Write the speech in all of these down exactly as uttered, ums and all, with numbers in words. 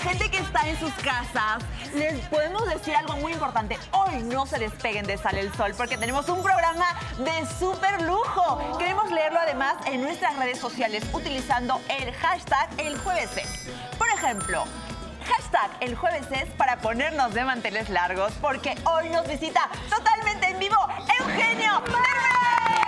gente que está en sus casas, les podemos decir algo muy importante. Hoy no se despeguen de Sale el Sol porque tenemos un programa de súper lujo. Queremos leerlo además en nuestras redes sociales utilizando el hashtag El Jueves Es. Por ejemplo, hashtag El Jueves Es para ponernos de manteles largos porque hoy nos visita totalmente en vivo Eugenio Derbez.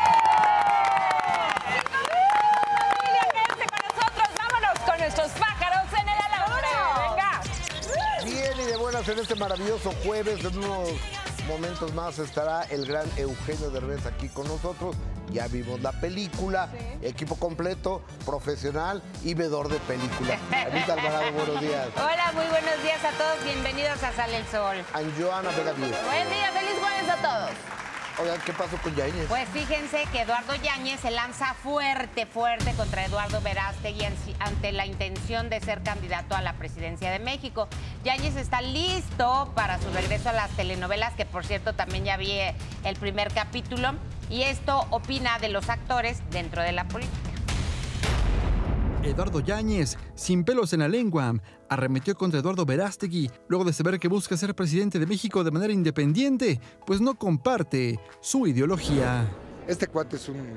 Nuestros pájaros en el alambre. Venga. Bien y de buenas en este maravilloso jueves. En unos momentos más estará el gran Eugenio Derbez aquí con nosotros. Ya vimos la película, sí. Equipo completo, profesional y vedor de películas. Anita Alvarado, buenos días. Hola, muy buenos días a todos. Bienvenidos a Sale el Sol. And Joana Vega Díaz. Buen día, feliz jueves a todos. Oigan, ¿qué pasó con Yáñez? Pues fíjense que Eduardo Yáñez se lanza fuerte, fuerte contra Eduardo Verástegui ante la intención de ser candidato a la presidencia de México. Yáñez está listo para su regreso a las telenovelas, que por cierto también ya vi el primer capítulo, y esto opina de los actores dentro de la política. Eduardo Yáñez, sin pelos en la lengua, arremetió contra Eduardo Verástegui luego de saber que busca ser presidente de México de manera independiente, pues no comparte su ideología. Este cuate es un...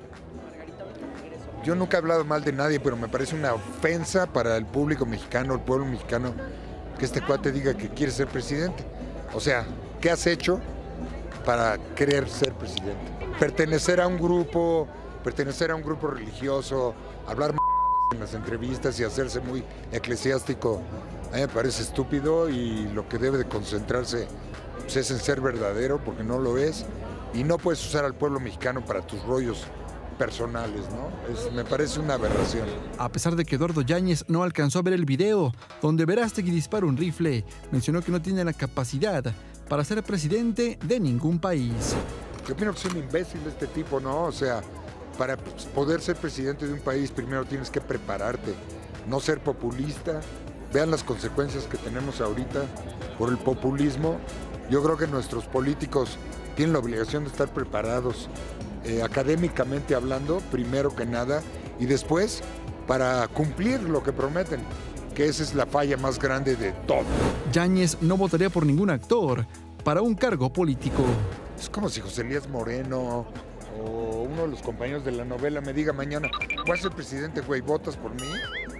Yo nunca he hablado mal de nadie, pero me parece una ofensa para el público mexicano, el pueblo mexicano, que este cuate diga que quiere ser presidente. O sea, ¿qué has hecho para querer ser presidente? Pertenecer a un grupo, pertenecer a un grupo religioso, hablar en las entrevistas y hacerse muy eclesiástico, a mí me parece estúpido, y lo que debe de concentrarse pues, es en ser verdadero, porque no lo es, y no puedes usar al pueblo mexicano para tus rollos personales, ¿no? Es, me parece una aberración. A pesar de que Eduardo Yáñez no alcanzó a ver el video donde Verástegui dispara un rifle, mencionó que no tiene la capacidad para ser presidente de ningún país. Yo opino que es un imbécil este tipo, ¿no? O sea, para poder ser presidente de un país, primero tienes que prepararte, no ser populista. Vean las consecuencias que tenemos ahorita por el populismo. Yo creo que nuestros políticos tienen la obligación de estar preparados, eh, académicamente hablando, primero que nada, y después para cumplir lo que prometen, que esa es la falla más grande de todo. Yáñez no votaría por ningún actor para un cargo político. Es como si José Elías Moreno o uno de los compañeros de la novela me diga mañana, voy a ser presidente, güey, ¿votas por mí?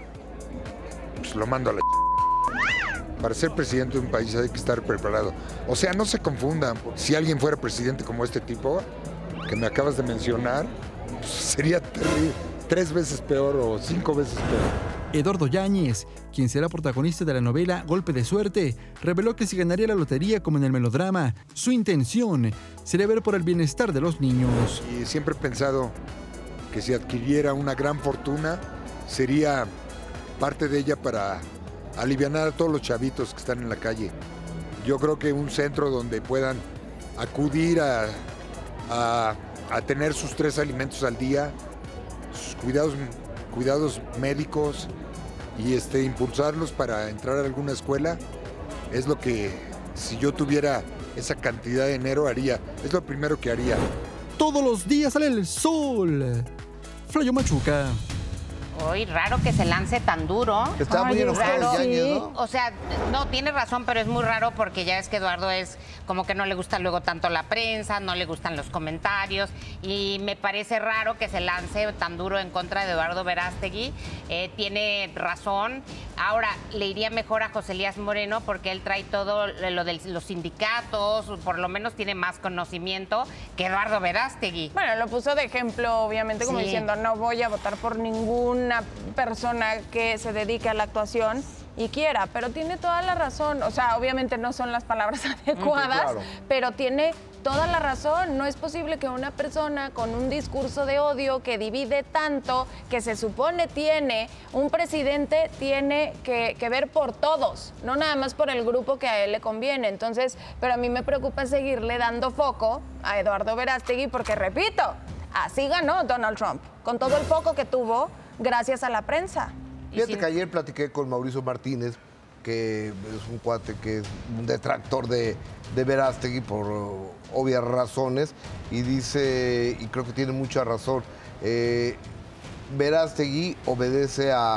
Pues lo mando a la ch... Para ser presidente de un país hay que estar preparado. O sea, no se confundan. Si alguien fuera presidente como este tipo que me acabas de mencionar, pues sería terrible, tres veces peor o cinco veces peor. Eduardo Yáñez, quien será protagonista de la novela Golpe de Suerte, reveló que si ganaría la lotería como en el melodrama, su intención sería ver por el bienestar de los niños. Y siempre he pensado que si adquiriera una gran fortuna, sería parte de ella para aliviar a todos los chavitos que están en la calle. Yo creo que un centro donde puedan acudir a, a, a tener sus tres alimentos al día, sus cuidados, cuidados médicos, y este, impulsarlos para entrar a alguna escuela, es lo que, si yo tuviera esa cantidad de dinero, haría. Es lo primero que haría. Todos los días sale el sol. Flayo Machuca. Uy, raro que se lance tan duro. Está muy enojado Yáñez, ¿no? O sea, no, tiene razón, pero es muy raro porque ya es que Eduardo es como que no le gusta luego tanto la prensa, no le gustan los comentarios, y me parece raro que se lance tan duro en contra de Eduardo Verástegui. Eh, tiene razón. Ahora, le iría mejor a José Elías Moreno porque él trae todo lo de los sindicatos, por lo menos tiene más conocimiento que Eduardo Verástegui. Bueno, lo puso de ejemplo, obviamente, como Sí. diciendo, no voy a votar por ningún una persona que se dedique a la actuación y quiera, pero tiene toda la razón. O sea, obviamente no son las palabras adecuadas, claro. pero tiene toda la razón. No es posible que una persona con un discurso de odio que divide tanto, que se supone tiene, un presidente tiene que, que ver por todos, no nada más por el grupo que a él le conviene. Entonces, pero a mí me preocupa seguirle dando foco a Eduardo Verástegui porque, repito, así ganó Donald Trump, con todo el foco que tuvo gracias a la prensa. Fíjate que ayer platiqué con Mauricio Martínez, que es un cuate que es un detractor de, de Verástegui por uh, obvias razones, y dice, y creo que tiene mucha razón, eh, Verástegui obedece a,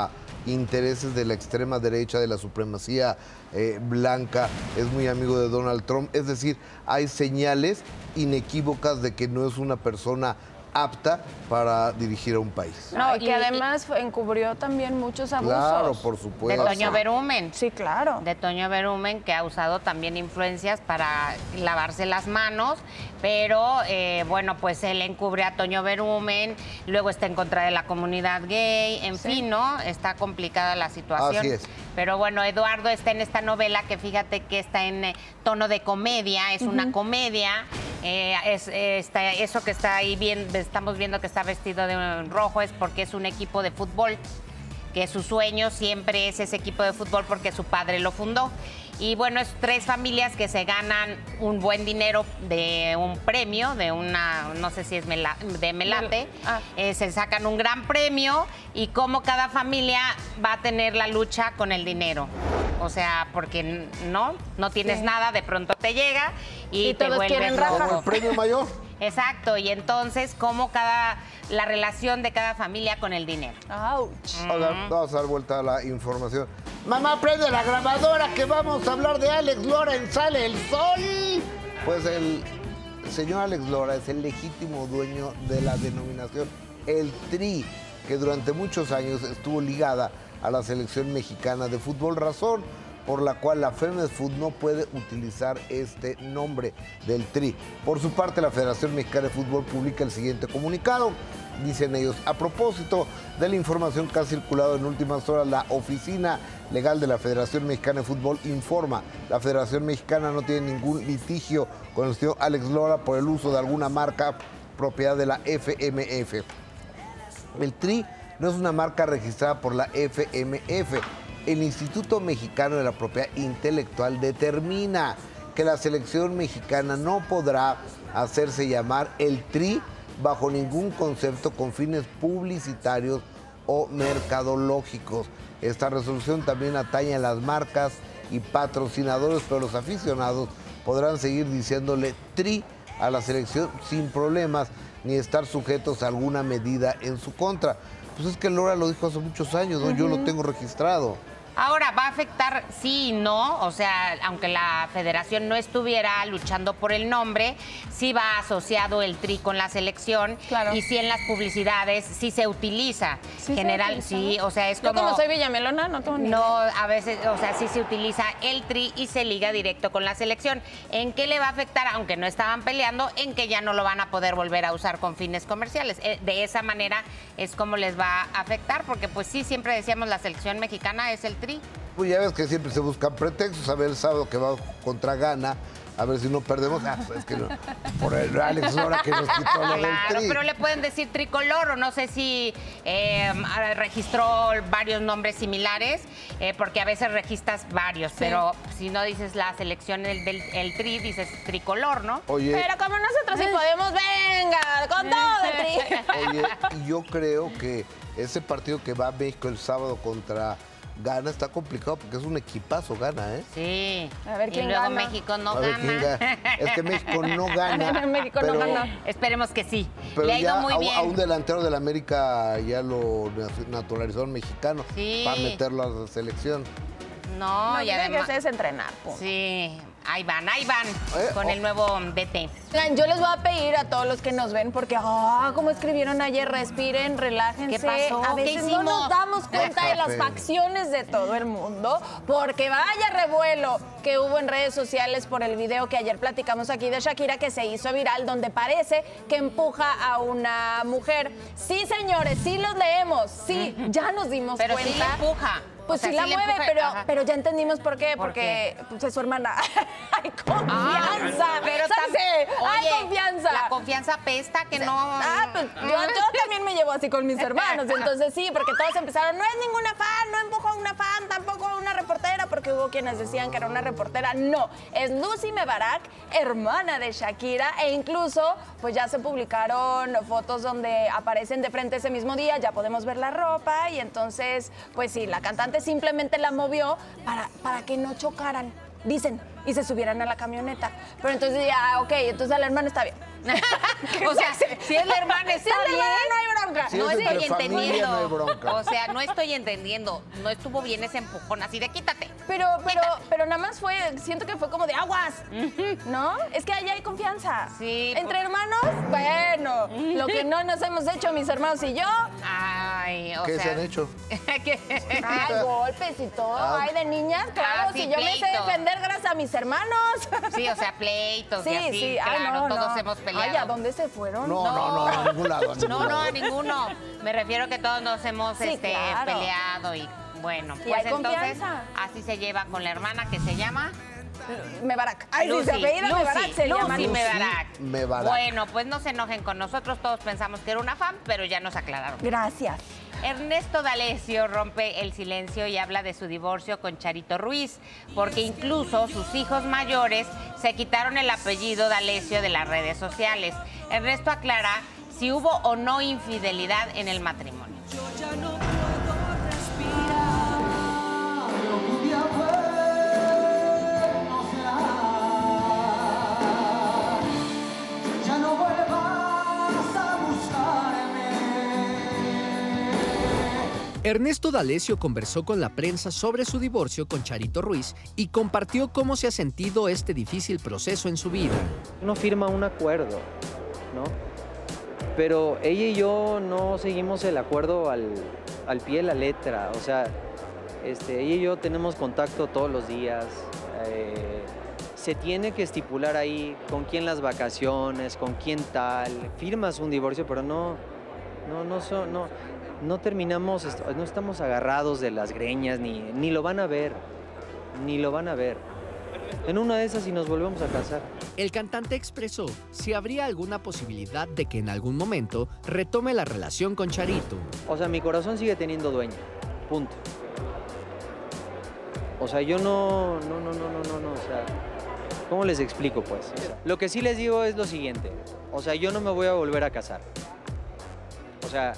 intereses de la extrema derecha, de la supremacía eh, blanca, es muy amigo de Donald Trump. Es decir, hay señales inequívocas de que no es una persona apta para dirigir a un país. No, y y- que además fue- encubrió también muchos abusos. Claro, por De supuesto. Toño Berumen. Sí, claro. De Toño Berumen, que ha usado también influencias para lavarse las manos, pero eh, bueno, pues él encubre a Toño Berumen, luego está en contra de la comunidad gay, en Sí. fin, ¿no? Está complicada la situación. Así es. Pero bueno, Eduardo está en esta novela que fíjate que está en eh, tono de comedia, es una comedia, eh, es, eh, está- eso que está ahí bien, estamos viendo que está vestido de rojo es porque es un equipo de fútbol, que su sueño siempre es ese equipo de fútbol porque su padre lo fundó. Y bueno, es tres familias que se ganan un buen dinero de un premio, de una, no sé si es mela- de Melate, Ah. eh, se sacan un gran premio y cómo cada familia va a tener la lucha con el dinero. O sea, porque no, no tienes Sí. nada, de pronto te llega y, Y te todos vuelves quieren loco. raja. Como el premio mayor. Exacto, y entonces cómo cada, la relación de cada familia con el dinero. Ouch. Oigan, vamos a dar vuelta a la información. Mamá, prende la grabadora que vamos a hablar de Alex Lora en Sale el Sol. Pues el señor Alex Lora es el legítimo dueño de la denominación El Tri, que durante muchos años estuvo ligada a la selección mexicana de fútbol, razón por la cual la Femefut no puede utilizar este nombre del Tri. Por su parte, la Federación Mexicana de Fútbol publica el siguiente comunicado. Dicen ellos, a propósito de la información que ha circulado en últimas horas, la Oficina Legal de la Federación Mexicana de Fútbol informa, la Federación Mexicana no tiene ningún litigio con el señor Alex Lora por el uso de alguna marca propiedad de la F M F. El Tri no es una marca registrada por la F M F. El Instituto Mexicano de la Propiedad Intelectual determina que la selección mexicana no podrá hacerse llamar el Tri bajo ningún concepto con fines publicitarios o mercadológicos. Esta resolución también atañe a las marcas y patrocinadores, pero los aficionados podrán seguir diciéndole Tri a la selección sin problemas ni estar sujetos a alguna medida en su contra. Pues es que Lora lo dijo hace muchos años, ¿no? Yo lo tengo registrado. Ahora, ¿va a afectar sí y no? O sea, aunque la federación no estuviera luchando por el nombre, sí va asociado el Tri con la selección. Claro. Y sí en las publicidades sí se utiliza. Sí se General, utiliza. sí, o sea, es Yo como... como soy villamelona, no tengo ni No, a veces, o sea, sí se utiliza el Tri y se liga directo con la selección. ¿En qué le va a afectar? Aunque no estaban peleando, en que ya no lo van a poder volver a usar con fines comerciales. Eh, De esa manera es como les va a afectar, porque pues sí, siempre decíamos la selección mexicana es el Tri. Pues ya ves que siempre se buscan pretextos. A ver, el sábado que va contra Ghana, a ver si no perdemos. Ah, pues es que no, por el Alex Lora que nos quitó lo del Claro, Tri. pero le pueden decir tricolor o no sé si eh, registró varios nombres similares, eh, porque a veces registras varios, pero si no dices la selección del, del el Tri, dices tricolor, ¿no? Oye, Pero como nosotros sí podemos, venga, con todo el Tri. oye, y yo creo que ese partido que va a México el sábado contra Ghana está complicado porque es un equipazo Ghana, ¿eh? Sí. A ver y quién luego gana. México no A ver quién gana. gana. Es que México no gana. México no pero, gana. Esperemos que sí. Pero Le ha ido ya muy a, bien. a un delantero del América ya lo naturalizó mexicano Sí. para meterlo a la selección. No, No, y tiene que además. hacer es entrenar, punto. Sí, ahí van, ahí van Eh, con oh. el nuevo D T. Oigan, yo les voy a pedir a todos los que nos ven, porque, ah, como escribieron ayer, respiren, relájense. ¿Qué pasó? A ¿Qué veces no hicimos? nos damos cuenta de las Déjate. facciones de todo el mundo, porque vaya revuelo que hubo en redes sociales por el video que ayer platicamos aquí de Shakira, que se hizo viral, donde parece que empuja a una mujer. Sí, señores, sí los leemos, sí, ya nos dimos Pero cuenta. sí le empuja. Pues O sea, sí la sí le mueve, empuja, pero, ajá. pero ya entendimos por qué, ¿Por porque pues, es su hermana. ¡Hay confianza! Ah, pero ¿Sabes? tam- ¡Hay oye, confianza! La confianza pesta que no. Ah, pues yo, yo también me llevo así con mis hermanos, entonces sí, porque todos empezaron, no es ninguna fan, no empujó a una fan, tampoco a una reportera, porque hubo quienes decían que era una reportera. No, es Lucy Mebarak, hermana de Shakira, e incluso pues ya se publicaron fotos donde aparecen de frente ese mismo día, ya podemos ver la ropa, y entonces, pues sí, la cantante simplemente la movió para, para que no chocaran, dicen, y se subieran a la camioneta. Pero entonces ya, ok, entonces la hermana está bien. O sea, si es la hermana, Si está es la bien. hermana, no hay bronca. bronca. Si No es estoy entre familia, entendiendo. no hay bronca. O sea, no estoy entendiendo. No estuvo bien ese empujón así de quítate. Pero, pero, pero nada más fue, siento que fue como de aguas, ¿no? Es que allá hay confianza. Sí, Entre por- hermanos, bueno, lo que no nos hemos hecho mis hermanos y yo, Ay, o ¿Qué sea. se han hecho? ¿Qué? ay, golpes y todo, Ah. ay, de niñas, claro, Ah, sí, si yo me sé pleito. defender gracias a mis hermanos. Sí, o sea, pleitos Sí, y así, sí, ay, claro, no, todos no. hemos peleado. Ay, ¿a dónde se fueron? No, no, no, a ningún lado. A ningún No, no, lado. a ninguno. Me refiero que todos nos hemos Sí, este, claro. peleado y bueno, Y pues hay entonces confianza. así se lleva con la hermana que se llama Mebarak. Ay, Lucy. si se apellida Lucy, Mebarak, se Lucy llama Lucy. Mebarak. Mebarak. Bueno, pues no se enojen con nosotros, todos pensamos que era una fan, pero ya nos aclararon. Gracias. Ernesto D'Alessio rompe el silencio y habla de su divorcio con Charito Ruiz, porque incluso sus hijos mayores se quitaron el apellido D'Alessio de las redes sociales. Ernesto aclara si hubo o no infidelidad en el matrimonio. Ernesto D'Alessio conversó con la prensa sobre su divorcio con Charito Ruiz y compartió cómo se ha sentido este difícil proceso en su vida. Uno firma un acuerdo, ¿no? Pero ella y yo no seguimos el acuerdo al, al pie de la letra. O sea, este, ella y yo tenemos contacto todos los días. eh, se tiene que estipular ahí con quién las vacaciones, con quién tal. Firmas un divorcio, pero no, no, no, so- no, no terminamos, est- no estamos agarrados de las greñas, ni, ni lo van a ver, ni lo van a ver. En una de esas y nos volvemos a casar. El cantante expresó si habría alguna posibilidad de que en algún momento retome la relación con Charito. O sea, mi corazón sigue teniendo dueño. Punto. O sea, yo no, no, no, no, no, no, no, o sea, ¿cómo les explico, pues? O sea, lo que sí les digo es lo siguiente. O sea, yo no me voy a volver a casar. O sea,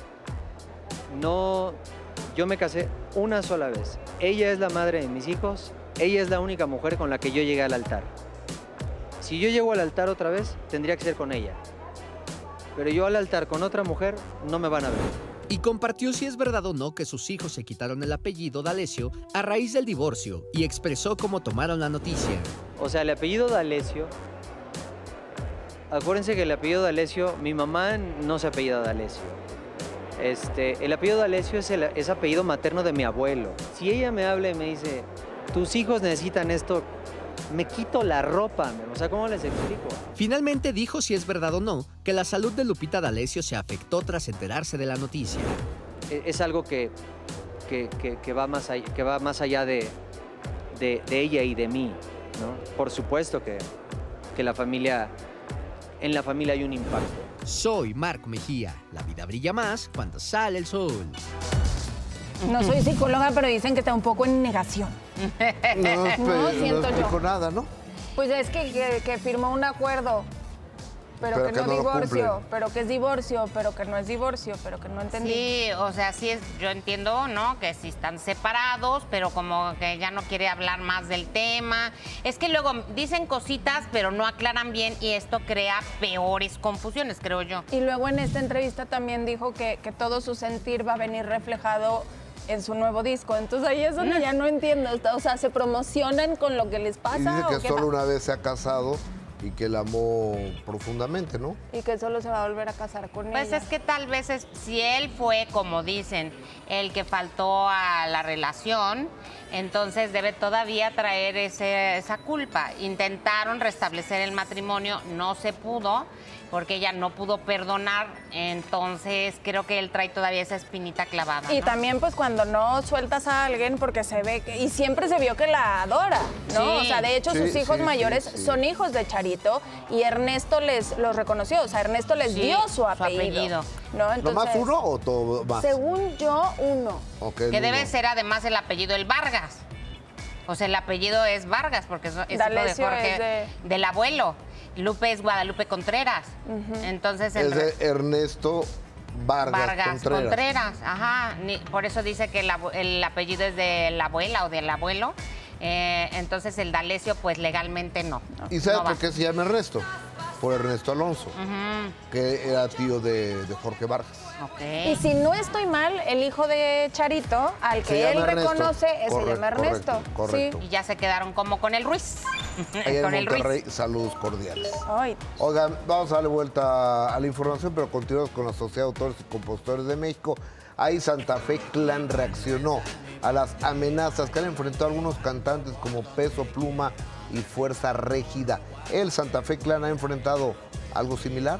no, yo me casé una sola vez. Ella es la madre de mis hijos. Ella es la única mujer con la que yo llegué al altar. Si yo llego al altar otra vez, tendría que ser con ella. Pero yo al altar con otra mujer, no me van a ver. Y compartió si es verdad o no que sus hijos se quitaron el apellido D'Alessio a raíz del divorcio y expresó cómo tomaron la noticia. O sea, el apellido D'Alessio, acuérdense que el apellido D'Alessio, mi mamá no se apellida D'Alessio. Este, el apellido D'Alessio es, el, es apellido materno de mi abuelo. Si ella me habla y me dice, tus hijos necesitan esto, me quito la ropa. O sea, ¿cómo les explico? Finalmente dijo si es verdad o no que la salud de Lupita D'Alessio se afectó tras enterarse de la noticia. E- Es algo que, que, que- que va más allá, que va más allá de, de, de ella y de mí, ¿no? Por supuesto que, que la familia, en la familia hay un impacto. Soy Marco Mejía. La vida brilla más cuando sale el sol. No soy psicóloga, pero dicen que está un poco en negación. No, pero siento no yo. explico nada, ¿no? Pues es que, que- que firmó un acuerdo, pero, Pero que, que no no lo divorcio, cumple. pero que es divorcio, pero que no es divorcio, pero que no entendí. Sí, o sea, sí es, yo entiendo, ¿no? Que sí están separados, pero como que ya no quiere hablar más del tema. Es que luego dicen cositas, pero no aclaran bien y esto crea peores confusiones, creo yo. Y luego en esta entrevista también dijo que, que todo su sentir va a venir reflejado en su nuevo disco. Entonces ahí es donde ya no entiendo. O sea, ¿se promocionan con lo que les Y pasa? dice o que qué solo va? una vez se ha casado y que la amó profundamente, ¿no? Y que solo se va a volver a casar con Pues ella. es que tal vez es- si él fue, como dicen, el que faltó a la relación, entonces debe todavía traer ese- esa culpa. Intentaron restablecer el matrimonio, no se pudo, porque ella no pudo perdonar, entonces creo que él trae todavía esa espinita clavada. Y ¿no? también pues cuando no sueltas a alguien porque se ve que, y siempre se vio que la adora, ¿no? Sí. O sea, de hecho Sí, sus hijos sí, mayores sí, sí. son hijos de Charito y Ernesto les los reconoció, o sea, Ernesto les Sí, dio su su apellido. apellido. ¿No? ¿No más Entonces, uno o todo más? según yo, uno. Ok, Que el debe uno. ser además el apellido el Vargas. O sea, el apellido es Vargas, porque es, es hijo de D'Alessio Jorge, es de- del abuelo. Lupe es Guadalupe Contreras. Entonces, en Es re- de Ernesto Vargas, Vargas Contreras. Contreras. Ajá. Ni- por eso dice que el, abu- el apellido es de la abuela o del abuelo. Eh, entonces, el D'Alessio, pues legalmente no. ¿Y sabes No va. por qué se llama Ernesto? Por Ernesto Alonso, que era tío de, de Jorge Vargas. Okay. Y si no estoy mal, el hijo de Charito, al que él Ernesto. reconoce, eh, Correcto, se llama Ernesto. correcto, correcto. Sí. Y ya se quedaron como con el Ruiz. Allá con en el Monterrey, Ruiz. saludos cordiales. Ay, Oigan, vamos a darle vuelta a la información, pero continuamos con la Sociedad de Autores y Compositores de México. Ahí Santa Fe Clan reaccionó a las amenazas que han enfrentado algunos cantantes como Peso Pluma y Fuerza Régida. ¿El Santa Fe Clan ha enfrentado algo similar?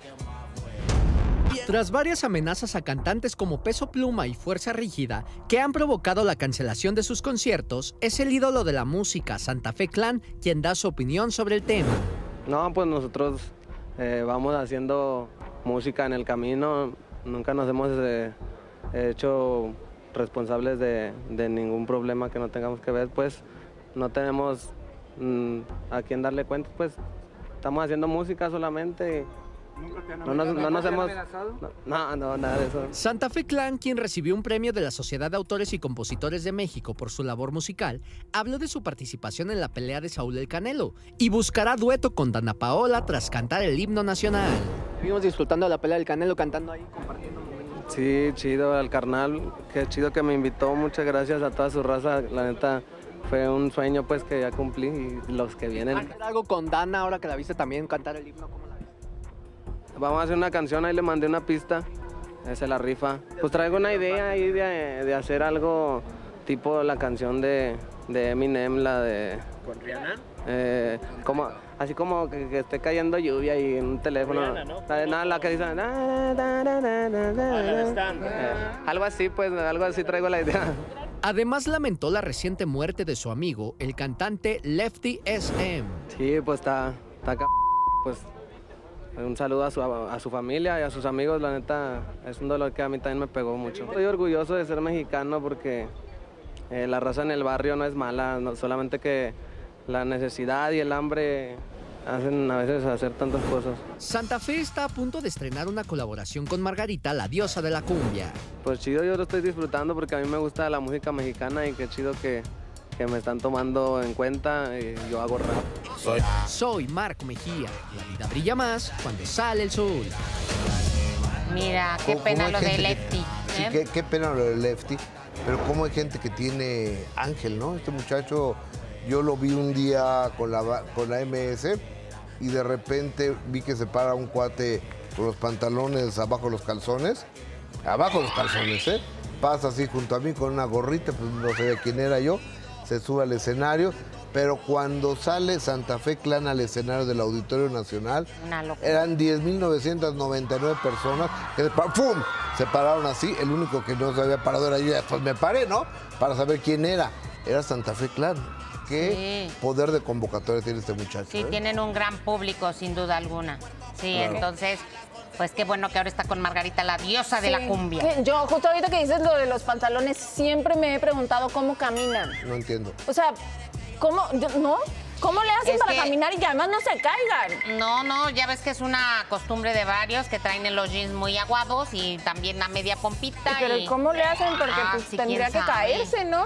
Tras varias amenazas a cantantes como Peso Pluma y Fuerza Rígida, que han provocado la cancelación de sus conciertos, es el ídolo de la música, Santa Fe Clan, quien da su opinión sobre el tema. No, pues nosotros eh, vamos haciendo música en el camino, nunca nos hemos eh, hecho responsables de, de ningún problema que no tengamos que ver, pues no tenemos mm, a quién darle cuenta, pues estamos haciendo música solamente. No nos, no nos hemos... No, no, nada de eso. Santa Fe Clan, quien recibió un premio de la Sociedad de Autores y Compositores de México por su labor musical, habló de su participación en la pelea de Saúl El Canelo y buscará dueto con Dana Paola tras cantar el himno nacional. Estuvimos disfrutando de la pelea del Canelo, cantando ahí, compartiendo momentos. Sí, chido, al carnal, qué chido que me invitó, muchas gracias a toda su raza, la neta fue un sueño pues que ya cumplí y los que vienen. ¿Vas a hacer algo con Dana ahora que la viste también cantar el himno? ¿Cómo la viste? Vamos a hacer una canción, ahí le mandé una pista, esa es la rifa. Pues traigo una idea ahí de, de hacer algo tipo la canción de, de Eminem, la de... ¿Con Rihanna? Eh, como, así como que, que esté cayendo lluvia y en un teléfono. Rihanna, ¿no? La, de- nada, la que dice... "Da, da, da, da, da, da". la de Stan. Eh, algo así, pues, algo así traigo la idea. Además lamentó la reciente muerte de su amigo, el cantante Lefty S M. Sí, pues está, está ca- pues un saludo a su, a su familia y a sus amigos, la neta es un dolor que a mí también me pegó mucho. Estoy orgulloso de ser mexicano porque eh, la raza en el barrio no es mala, no, solamente que la necesidad y el hambre hacen a veces hacer tantas cosas. Santa Fe está a punto de estrenar una colaboración con Margarita, la diosa de la cumbia. Pues chido, yo lo estoy disfrutando porque a mí me gusta la música mexicana y qué chido que, que me están tomando en cuenta y yo hago rap. Soy. Soy Marco Mejía. La vida brilla más cuando sale el sol. Mira, qué ¿Cómo- pena cómo lo hay de gente que- Lefty. Sí, ¿eh? qué, qué pena lo de Lefty, pero cómo hay gente que tiene ángel, ¿no? Este muchacho, yo lo vi un día con la, ba- con la M S y de repente vi que se para un cuate con los pantalones abajo de los calzones, abajo de los calzones, ¿eh? Pasa así junto a mí con una gorrita, pues no sabía quién era yo, se sube al escenario, pero cuando sale Santa Fe Clan al escenario del Auditorio Nacional, Una locura. eran diez mil novecientas noventa y nueve personas que se, pa- ¡pum! Se pararon así. El único que no se había parado era yo. Y después me paré, ¿no? Para saber quién era. Era Santa Fe Clan. Qué Sí. poder de convocatoria tiene este muchacho. Sí, ¿eh? tienen un gran público, sin duda alguna. Sí, Claro. entonces, pues qué bueno que ahora está con Margarita, la diosa de la sí. cumbia. Que Yo, justo ahorita que dices lo de los pantalones, siempre me he preguntado cómo caminan. No entiendo. O sea, ¿cómo? yo- ¿No? ¿Cómo le hacen Es para que- caminar y que además no se caigan? No, no, ya ves que es una costumbre de varios que traen en los jeans muy aguados y también a media pompita. Pero y... ¿cómo le hacen? Porque Ah, pues, sí, tendría quién que sabe. caerse, ¿no?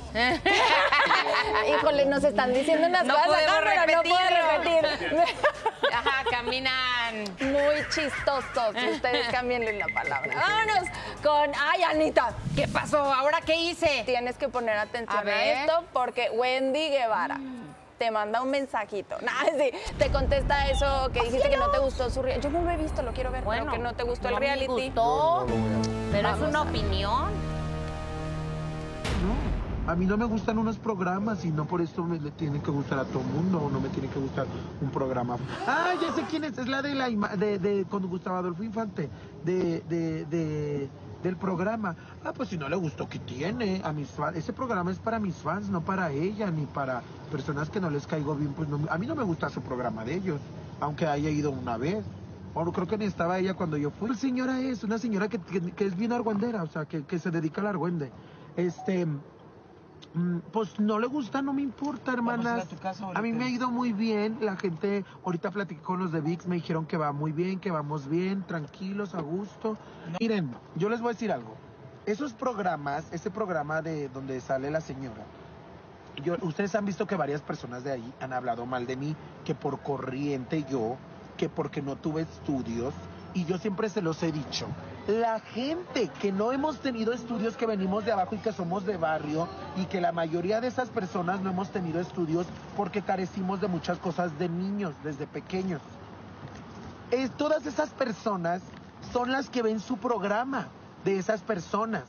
Híjole, nos están diciendo unas No cosas acá, podemos pero no puedo repetirlo. repetir. Ajá, caminan. Muy chistosos. Ustedes cámbienle la palabra. Vámonos con... ¡Ay, Anita! ¿Qué pasó? ¿Ahora qué hice? Tienes que poner atención A a, ver. esto porque Wendy Guevara te manda un mensajito. Nah, sí, te contesta eso que dijiste que no te gustó su reality. Yo no lo he visto, lo quiero ver, Bueno, pero que no te gustó el no me reality. gustó, pero Vamos es una a ver. opinión. No, a mí no me gustan unos programas y no por eso me le tienen que gustar a todo el mundo o no me tiene que gustar un programa. Ah, ya sé quién es, es la de la ima- de, de cuando Gustavo Adolfo Infante, de, de, de del programa. Ah, pues si no le gustó, ¿qué tiene? A mis fans, ese programa es para mis fans, no para ella ni para personas que no les caigo bien, pues no, a mí no me gusta su programa de ellos, aunque haya ido una vez. Bueno, creo que ni estaba ella cuando yo fui. La señora es una señora que, que, que es bien argüendera, o sea, que, que se dedica al argüende. Este, mm, pues no le gusta, no me importa, hermanas. A mí me ha ido muy bien. La gente, ahorita platiqué con los de V I X, me dijeron que va muy bien, que vamos bien, tranquilos, a gusto. Miren, yo les voy a decir algo. Esos programas, ese programa de donde sale la señora, yo, ustedes han visto que varias personas de ahí han hablado mal de mí, que por corriente yo, que porque no tuve estudios, y yo siempre se los he dicho, la gente que no hemos tenido estudios, que venimos de abajo y que somos de barrio, y que la mayoría de esas personas no hemos tenido estudios porque carecimos de muchas cosas de niños, desde pequeños. Es, todas esas personas son las que ven su programa de esas personas.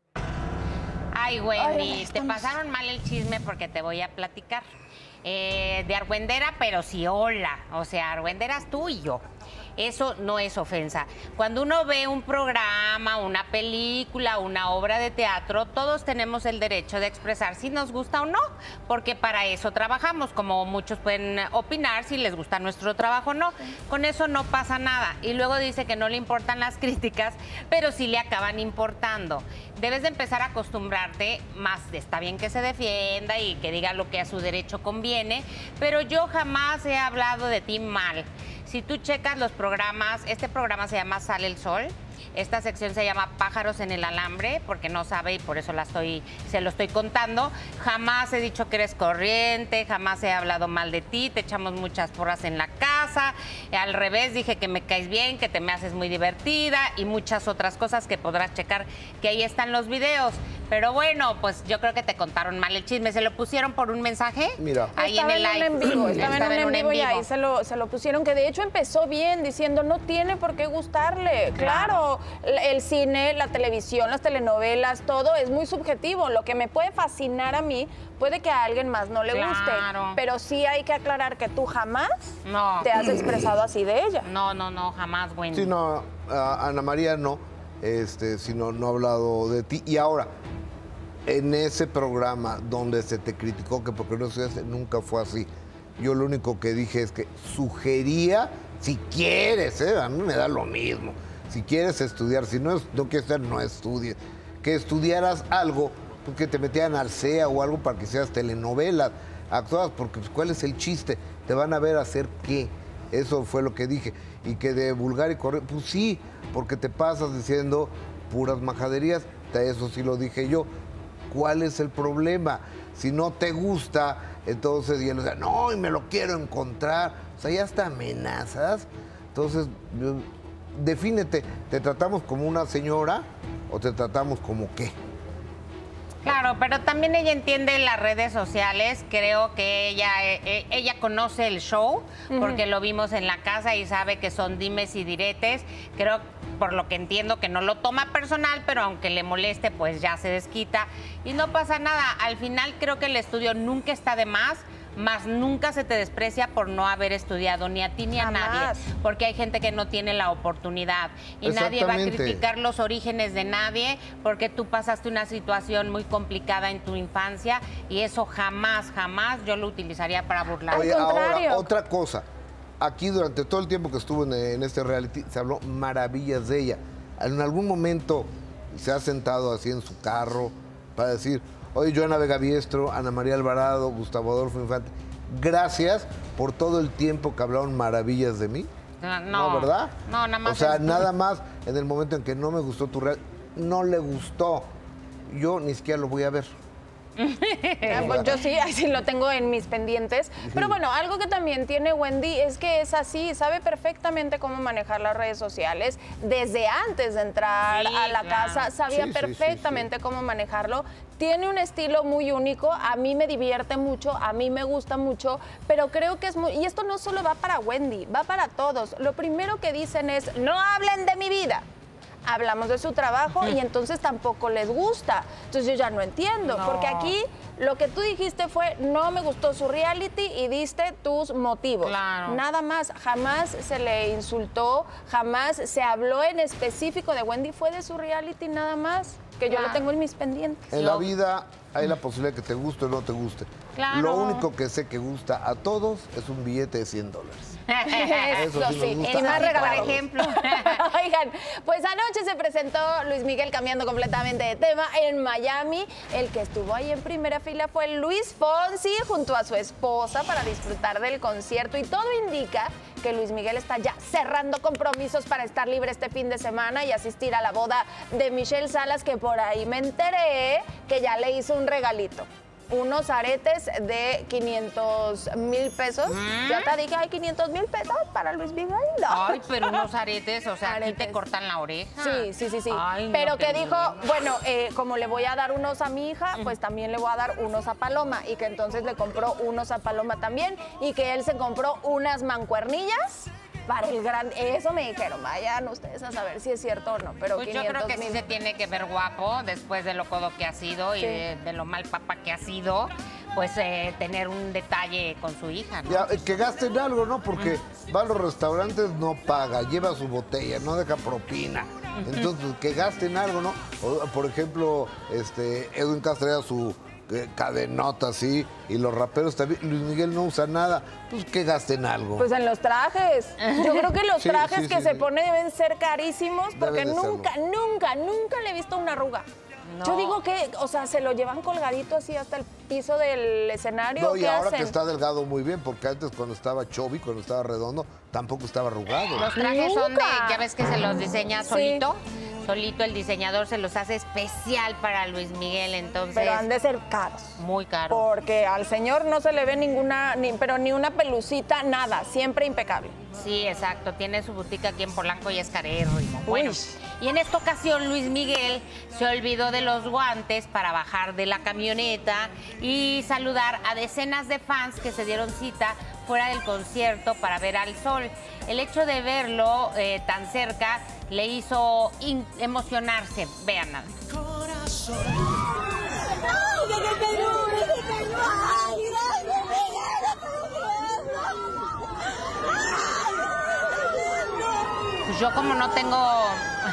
Ay, Wendy, Ay, te estamos... pasaron mal el chisme porque te voy a platicar. Eh, de argüendera, pero sí, hola. O sea, argüenderas tú y yo. Eso no es ofensa. Cuando uno ve un programa, una película, una obra de teatro, todos tenemos el derecho de expresar si nos gusta o no, porque para eso trabajamos, como muchos pueden opinar si les gusta nuestro trabajo o no. Con eso no pasa nada. Y luego dice que no le importan las críticas, pero sí le acaban importando. Debes de empezar a acostumbrarte, más está bien que se defienda y que diga lo que a su derecho conviene, pero yo jamás he hablado de ti mal. Si tú checas los programas, este programa se llama Sale el Sol, esta sección se llama Pájaros en el Alambre, porque no sabe y por eso la estoy, se lo estoy contando. Jamás he dicho que eres corriente, jamás he hablado mal de ti, te echamos muchas porras en la casa. Al revés, dije que me caes bien, que te me haces muy divertida y muchas otras cosas que podrás checar, que ahí están los videos. Pero bueno, pues yo creo que te contaron mal el chisme. ¿Se lo pusieron por un mensaje? Mira. Ahí estaba en el live. En vivo, estaba, Estaba en un en vivo y ahí se lo, se lo pusieron, que de hecho empezó bien, diciendo no tiene por qué gustarle. Claro, el cine, la televisión, las telenovelas, todo es muy subjetivo. Lo que me puede fascinar a mí, puede que a alguien más no le Claro. guste. Pero sí hay que aclarar que tú jamás No. te has expresado así de ella. No, no, no, jamás, Wendy. Sí, no, a Ana María no, este, sino no ha hablado de ti. Y ahora, en ese programa donde se te criticó que porque no estudiaste, nunca fue así. Yo lo único que dije es que sugería, si quieres, ¿eh? A mí me da lo mismo, si quieres estudiar, si no, no quieres estudiar, no estudies, que estudiaras algo, pues que te metieran al C E A o algo para que seas telenovelas, actuadas, porque pues, ¿cuál es el chiste? Te van a ver hacer qué. Eso fue lo que dije. Y que de vulgar y correr, pues sí, porque te pasas diciendo puras majaderías, eso sí lo dije yo. ¿Cuál es el problema? Si no te gusta, entonces, y él dice, no, y me lo quiero encontrar. O sea, ya hasta amenazas. Entonces, yo, defínete, ¿te tratamos como una señora o te tratamos como qué? Claro, pero también ella entiende las redes sociales. Creo que ella, eh, ella conoce el show, porque uh-huh. lo vimos en la casa y sabe que son dimes y diretes. Creo, por lo que entiendo, que no lo toma personal, pero aunque le moleste, pues ya se desquita. Y no pasa nada. Al final creo que el estudio nunca está de más, más nunca se te desprecia por no haber estudiado, ni a ti ni a Jamás. nadie, porque hay gente que no tiene la oportunidad y nadie va a criticar los orígenes de nadie, porque tú pasaste una situación muy complicada en tu infancia y eso jamás, jamás yo lo utilizaría para burlar. Oye, Al contrario. ahora, otra cosa, aquí durante todo el tiempo que estuvo en, en este reality se habló maravillas de ella. En algún momento se ha sentado así en su carro para decir, oye, Joana Vega Biestro, Ana María Alvarado, Gustavo Adolfo Infante, gracias por todo el tiempo que hablaron maravillas de mí. No, no, ¿verdad? No, nada más. O sea, es... nada más en el momento en que no me gustó tu reality, no le gustó. Yo ni siquiera lo voy a ver. Pues yo sí, así lo tengo en mis pendientes. Pero bueno, algo que también tiene Wendy es que es así, sabe perfectamente cómo manejar las redes sociales. Desde antes de entrar sí, a la claro. casa, sabía Sí, sí, perfectamente sí, sí. cómo manejarlo. Tiene un estilo muy único, a mí me divierte mucho, a mí me gusta mucho, pero creo que es muy... Y esto no solo va para Wendy, va para todos. Lo primero que dicen es, no hablen de mi vida. Hablamos de su trabajo y entonces tampoco les gusta. Entonces yo ya no entiendo, No. porque aquí lo que tú dijiste fue, no me gustó su reality y diste tus motivos. Claro. Nada más, jamás se le insultó, jamás se habló en específico de Wendy, fue de su reality nada más, que yo Claro. lo tengo en mis pendientes. En la vida hay la posibilidad de que te guste o no te guste. Claro. Lo único que sé que gusta a todos es un billete de cien dólares. Eso Eso sí sí, nos gusta y más a regalado. todos. Por ejemplo. Oigan, pues anoche se presentó Luis Miguel, cambiando completamente de tema, en Miami. El que estuvo ahí en primera fila fue Luis Fonsi junto a su esposa para disfrutar del concierto, y todo indica que Luis Miguel está ya cerrando compromisos para estar libre este fin de semana y asistir a la boda de Michelle Salas, que por ahí me enteré que ya le hizo un regalito. unos aretes de quinientos mil pesos. ¿Mm? Ya te dije, hay quinientos mil pesos para Luis Miguel. No. Ay, pero unos aretes, o sea, Aretes. aquí te cortan la oreja. Sí, sí, sí, sí. Ay, no, pero qué que dijo, miedo. bueno, eh, como le voy a dar unos a mi hija, pues también le voy a dar unos a Paloma. Y que entonces le compró unos a Paloma también. Y que él se compró unas mancuernillas para el gran... Eso me dijeron, vayan ustedes a saber si es cierto o no. Pero Pues yo creo que sí quinientos mil. se tiene que ver guapo después de lo codo que ha sido y Sí. de, de lo mal papa que ha sido, pues eh, tener un detalle con su hija, ¿no? Ya, eh, que gasten algo, ¿no? Porque va a los restaurantes, no paga, lleva su botella, no deja propina. Entonces, que gasten algo, ¿no? O, por ejemplo, este, Edwin Castrera su eh, cadenota así, y los raperos también. Luis Miguel no usa nada, pues que gasten algo. Pues en los trajes. Yo creo que los Sí, trajes sí, que sí, se sí. pone deben ser carísimos porque Deben de serlo. nunca, nunca, nunca le he visto una arruga. No. Yo digo que, o sea, se lo llevan colgadito así hasta el piso del escenario. No, y ¿qué ahora hacen? que está delgado muy bien, porque antes cuando estaba chubby, cuando estaba redondo, tampoco estaba arrugado. Los trajes son de, Nunca. ya ves que se los diseña Sí. solito. Solito el diseñador se los hace especial para Luis Miguel, entonces Pero han de ser caros. muy caro. Porque al señor no se le ve ninguna, ni, pero ni una pelucita, nada, siempre impecable. Sí, exacto. Tiene su boutique aquí en Polanco y es carérrimo. Bueno, y en esta ocasión Luis Miguel se olvidó de los guantes para bajar de la camioneta y saludar a decenas de fans que se dieron cita fuera del concierto para ver al sol. El hecho de verlo eh, tan cerca le hizo in- emocionarse. Vean nada. Pues yo como no tengo...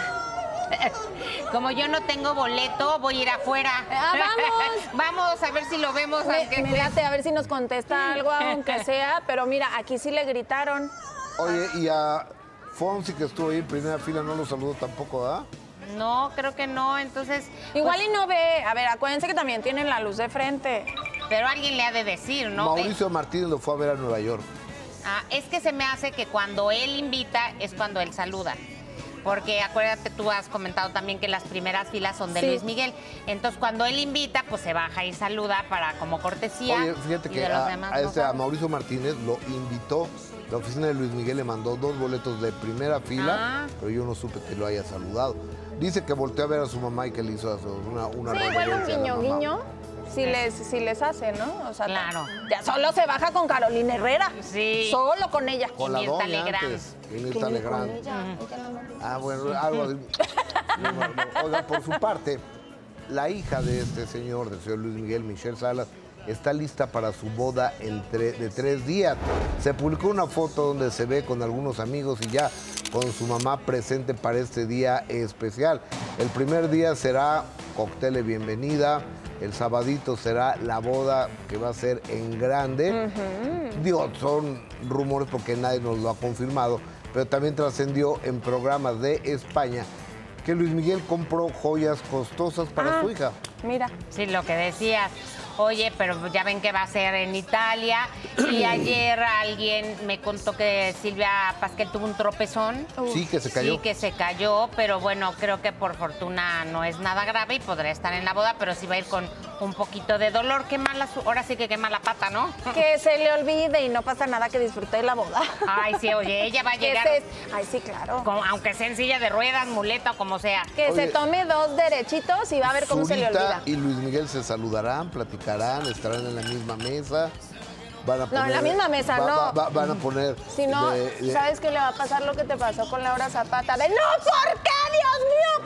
Como yo no tengo boleto, voy a ir afuera. Ah, vamos. Vamos a ver si lo vemos. Me- aunque Mírate, a ver si nos contesta algo, aunque sea. Pero mira, aquí sí le gritaron. Oye, y a Fonsi, que estuvo ahí en primera fila, no lo saludó tampoco, ¿ah? No, creo que no, entonces... Igual pues, y no ve. A ver, acuérdense que también tienen la luz de frente. pero alguien le ha de decir, ¿no? Mauricio Martínez lo fue a ver a Nueva York. Ah, es que se me hace que cuando él invita es cuando él saluda. Porque acuérdate, tú has comentado también que las primeras filas son de Sí. Luis Miguel. Entonces, cuando él invita, pues se baja y saluda para como cortesía. Oye, fíjate y que de los a, demás a no este, a sabe. Mauricio Martínez lo invitó, la oficina de Luis Miguel le mandó dos boletos de primera fila, Ah. pero yo no supe que lo haya saludado. Dice que volteó a ver a su mamá y que le hizo una, una Sí, igual un reverencia a la guiño, mamá. guiño. Si les, si les hace, ¿no? O sea, Claro. Ya solo se baja con Carolina Herrera. Sí. Solo con ella. Con la Mirta doña Legrand. antes, y ¿Qué Mirta ni Legrand. con ella? Ella no- Ah, bueno, algo así. No, no, no. Oiga, por su parte, la hija de este señor, del señor Luis Miguel, Michelle Salas, está lista para su boda en tre- de tres días. Se publicó una foto donde se ve con algunos amigos y ya con su mamá presente para este día especial. El primer día será cóctel de bienvenida. El sabadito será la boda, que va a ser en grande. Digo, son rumores porque nadie nos lo ha confirmado, pero también trascendió en programas de España que Luis Miguel compró joyas costosas para Ah. su hija. Mira. Sí, lo que decías. Oye, pero ya ven que va a ser en Italia. Y ayer alguien me contó que Silvia Pasquel tuvo un tropezón. Sí, que se cayó. Sí, que se cayó, pero bueno, creo que por fortuna no es nada grave y podrá estar en la boda, pero sí va a ir con un poquito de dolor. Qué mala, su- ahora sí que qué mala pata, ¿no? Que se le olvide y no pasa nada, que disfrute de la boda. Ay, sí, oye, ella va a Que llegar, se- Ay, sí, claro. con- aunque sea en silla de ruedas, muleta o como sea. Que Oye, se tome dos derechitos y va a ver cómo se le Zurita olvida. y Luis Miguel se saludarán, platicarán, estarán en la misma mesa. Van a No, en la misma mesa, va- no. va- va- van a poner... Si no, de- de- ¿sabes qué le va a pasar lo que te pasó con Laura Zapata? De no, ¿por qué, Dios mío?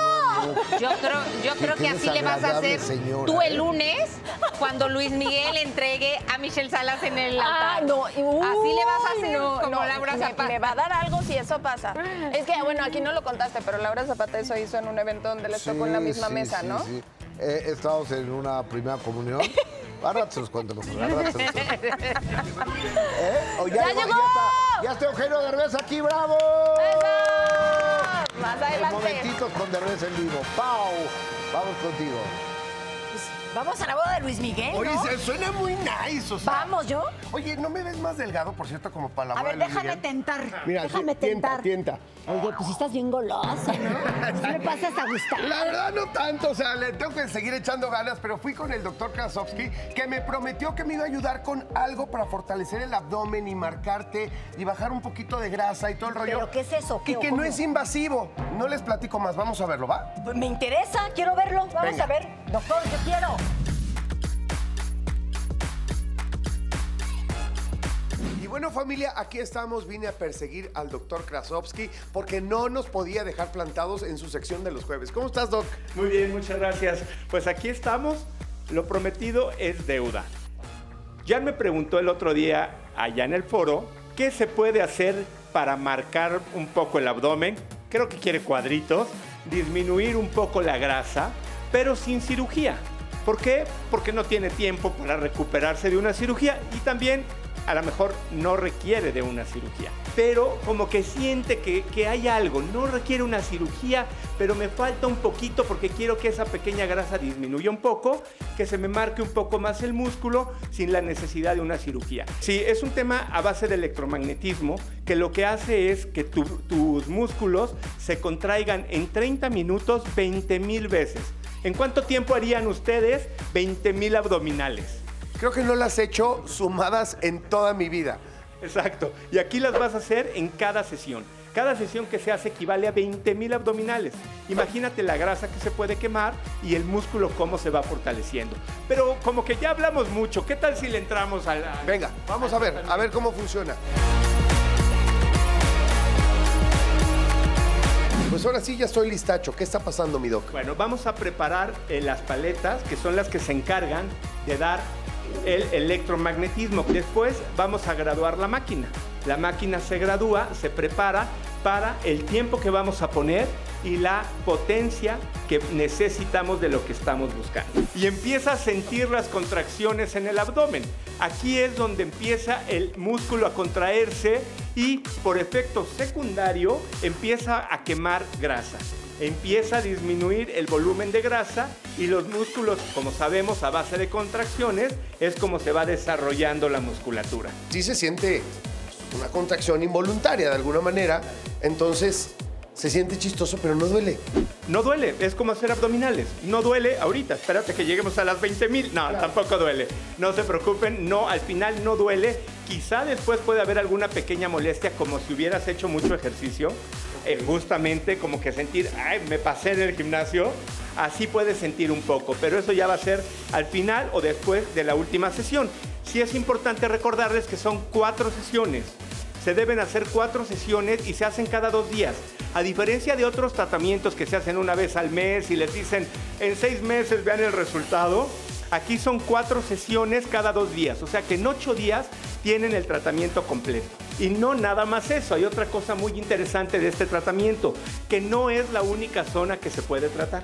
¿Cómo? Yo creo, yo Qué- creo qué que así le vas a desagradable hacer señora, tú el ¿eh? lunes cuando Luis Miguel entregue a Michelle Salas en el Ah, altar. no. y- uy, Así le vas a hacer no, como no, Laura me- Zapata. Me, va a dar algo si eso pasa. Es que, bueno, aquí no lo contaste, pero Laura Zapata eso hizo en un evento donde les tocó en la Sí, misma sí, mesa, sí, ¿no? sí. Eh, estamos en una primera comunión. A rato se los cuento, mejor, a rato se los cuento. ¿Eh? O ¡Ya llegó- llegó! está, ya está Eugenio Derbez aquí, ¡bravo! ¡Eso! Más En adelante. momentitos con Derbez en vivo. ¡Pau! Vamos contigo. Vamos a la boda de Luis Miguel, Oye, ¿no? se suena muy nice, o sea. Vamos, ¿yo? Oye, ¿no me ves más delgado, por cierto, como para la A boda ver, de Luis déjame Miguel? tentar. Mira, déjame sí, tienta, tentar. tienta. Oye, pues sí estás bien goloso, ¿no? ¿Qué le pasas a Gustavo? La verdad no tanto, o sea, le tengo que seguir echando ganas, pero fui con el doctor Krasovsky, que me prometió que me iba a ayudar con algo para fortalecer el abdomen y marcarte y bajar un poquito de grasa y todo el rollo. ¿Pero qué es eso? ¿Qué, Y que o no cómo? es invasivo. No les platico más, vamos a verlo, ¿va? Pues me interesa, quiero verlo. Vamos Venga. a ver. Doctor, yo quiero. Y bueno, familia, aquí estamos. Vine a perseguir al doctor Krasovsky porque no nos podía dejar plantados en su sección de los jueves. ¿Cómo estás, Doc? Muy bien, muchas gracias. Pues aquí estamos. Lo prometido es deuda. Jan me preguntó el otro día allá en el foro qué se puede hacer para marcar un poco el abdomen. Creo que quiere cuadritos, disminuir un poco la grasa, pero sin cirugía. ¿Por qué? Porque no tiene tiempo para recuperarse de una cirugía y también a lo mejor no requiere de una cirugía. Pero como que siente que, que hay algo, no requiere una cirugía, pero me falta un poquito porque quiero que esa pequeña grasa disminuya un poco, que se me marque un poco más el músculo sin la necesidad de una cirugía. Sí, es un tema a base de electromagnetismo que lo que hace es que tu, tus músculos se contraigan en treinta minutos veinte mil veces. ¿En cuánto tiempo harían ustedes veinte mil abdominales? Creo que no las he hecho sumadas en toda mi vida. Exacto. Y aquí las vas a hacer en cada sesión. Cada sesión que se hace equivale a veinte mil abdominales. Imagínate la grasa que se puede quemar y el músculo cómo se va fortaleciendo. Pero como que ya hablamos mucho, ¿qué tal si le entramos a la... Venga, vamos a ver, a ver cómo funciona. Pues ahora sí ya estoy listacho. ¿Qué está pasando, mi doc? Bueno, vamos a preparar eh, las paletas, que son las que se encargan de dar el electromagnetismo. Después vamos a graduar la máquina. La máquina se gradúa, se prepara para el tiempo que vamos a poner y la potencia que necesitamos de lo que estamos buscando. Y empieza a sentir las contracciones en el abdomen. Aquí es donde empieza el músculo a contraerse y por efecto secundario empieza a quemar grasa. Empieza a disminuir el volumen de grasa y los músculos, como sabemos, a base de contracciones, es como se va desarrollando la musculatura. Sí se siente una contracción involuntaria de alguna manera, entonces se siente chistoso, pero no duele. No duele, es como hacer abdominales. No duele ahorita, espérate que lleguemos a las veinte mil. No, claro. Tampoco duele. No se preocupen, no, al final no duele. Quizá después puede haber alguna pequeña molestia, como si hubieras hecho mucho ejercicio. Eh, justamente como que sentir, ay, me pasé en el gimnasio. Así puedes sentir un poco, pero eso ya va a ser al final o después de la última sesión. Sí es importante recordarles que son cuatro sesiones. Se deben hacer cuatro sesiones y se hacen cada dos días. A diferencia de otros tratamientos que se hacen una vez al mes y les dicen en seis meses vean el resultado, aquí son cuatro sesiones cada dos días. O sea que en ocho días tienen el tratamiento completo. Y no nada más eso, hay otra cosa muy interesante de este tratamiento, que no es la única zona que se puede tratar.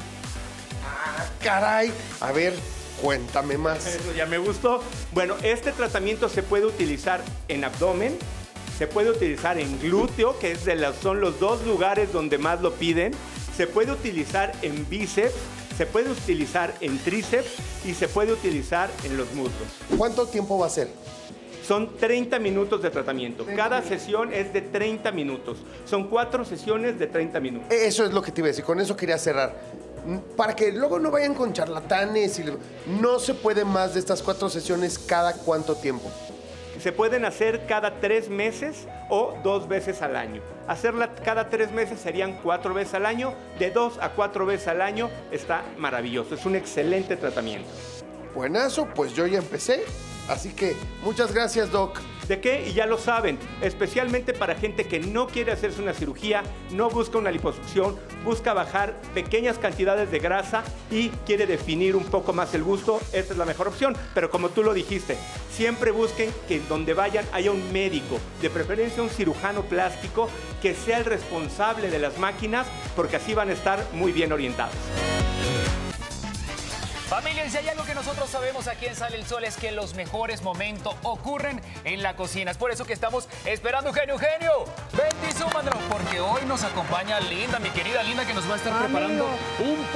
Ah, caray. A ver, cuéntame más. Eso ya me gustó. Bueno, este tratamiento se puede utilizar en abdomen, se puede utilizar en glúteo, que es de los, son los dos lugares donde más lo piden. Se puede utilizar en bíceps, se puede utilizar en tríceps y se puede utilizar en los muslos. ¿Cuánto tiempo va a ser? Son treinta minutos de tratamiento. Cada sesión es de treinta minutos. Son cuatro sesiones de treinta minutos. Eso es lo que te iba a decir, con eso quería cerrar. Para que luego no vayan con charlatanes. Y no se puede más de estas cuatro sesiones cada cuánto tiempo. Se pueden hacer cada tres meses o dos veces al año. Hacerla cada tres meses serían cuatro veces al año. De dos a cuatro veces al año está maravilloso. Es un excelente tratamiento. Buenazo, pues yo ya empecé. Así que muchas gracias, Doc. ¿De qué? Y ya lo saben, especialmente para gente que no quiere hacerse una cirugía, no busca una liposucción, busca bajar pequeñas cantidades de grasa y quiere definir un poco más el gusto, esta es la mejor opción. Pero como tú lo dijiste, siempre busquen que donde vayan haya un médico, de preferencia un cirujano plástico, que sea el responsable de las máquinas, porque así van a estar muy bien orientados. Familia, si hay algo que nosotros sabemos aquí en Sale el Sol es que los mejores momentos ocurren en la cocina. Es por eso que estamos esperando, Eugenio, Eugenio. Ven y súmalo, porque hoy nos acompaña Linda, mi querida Linda, que nos va a estar Amigo. preparando un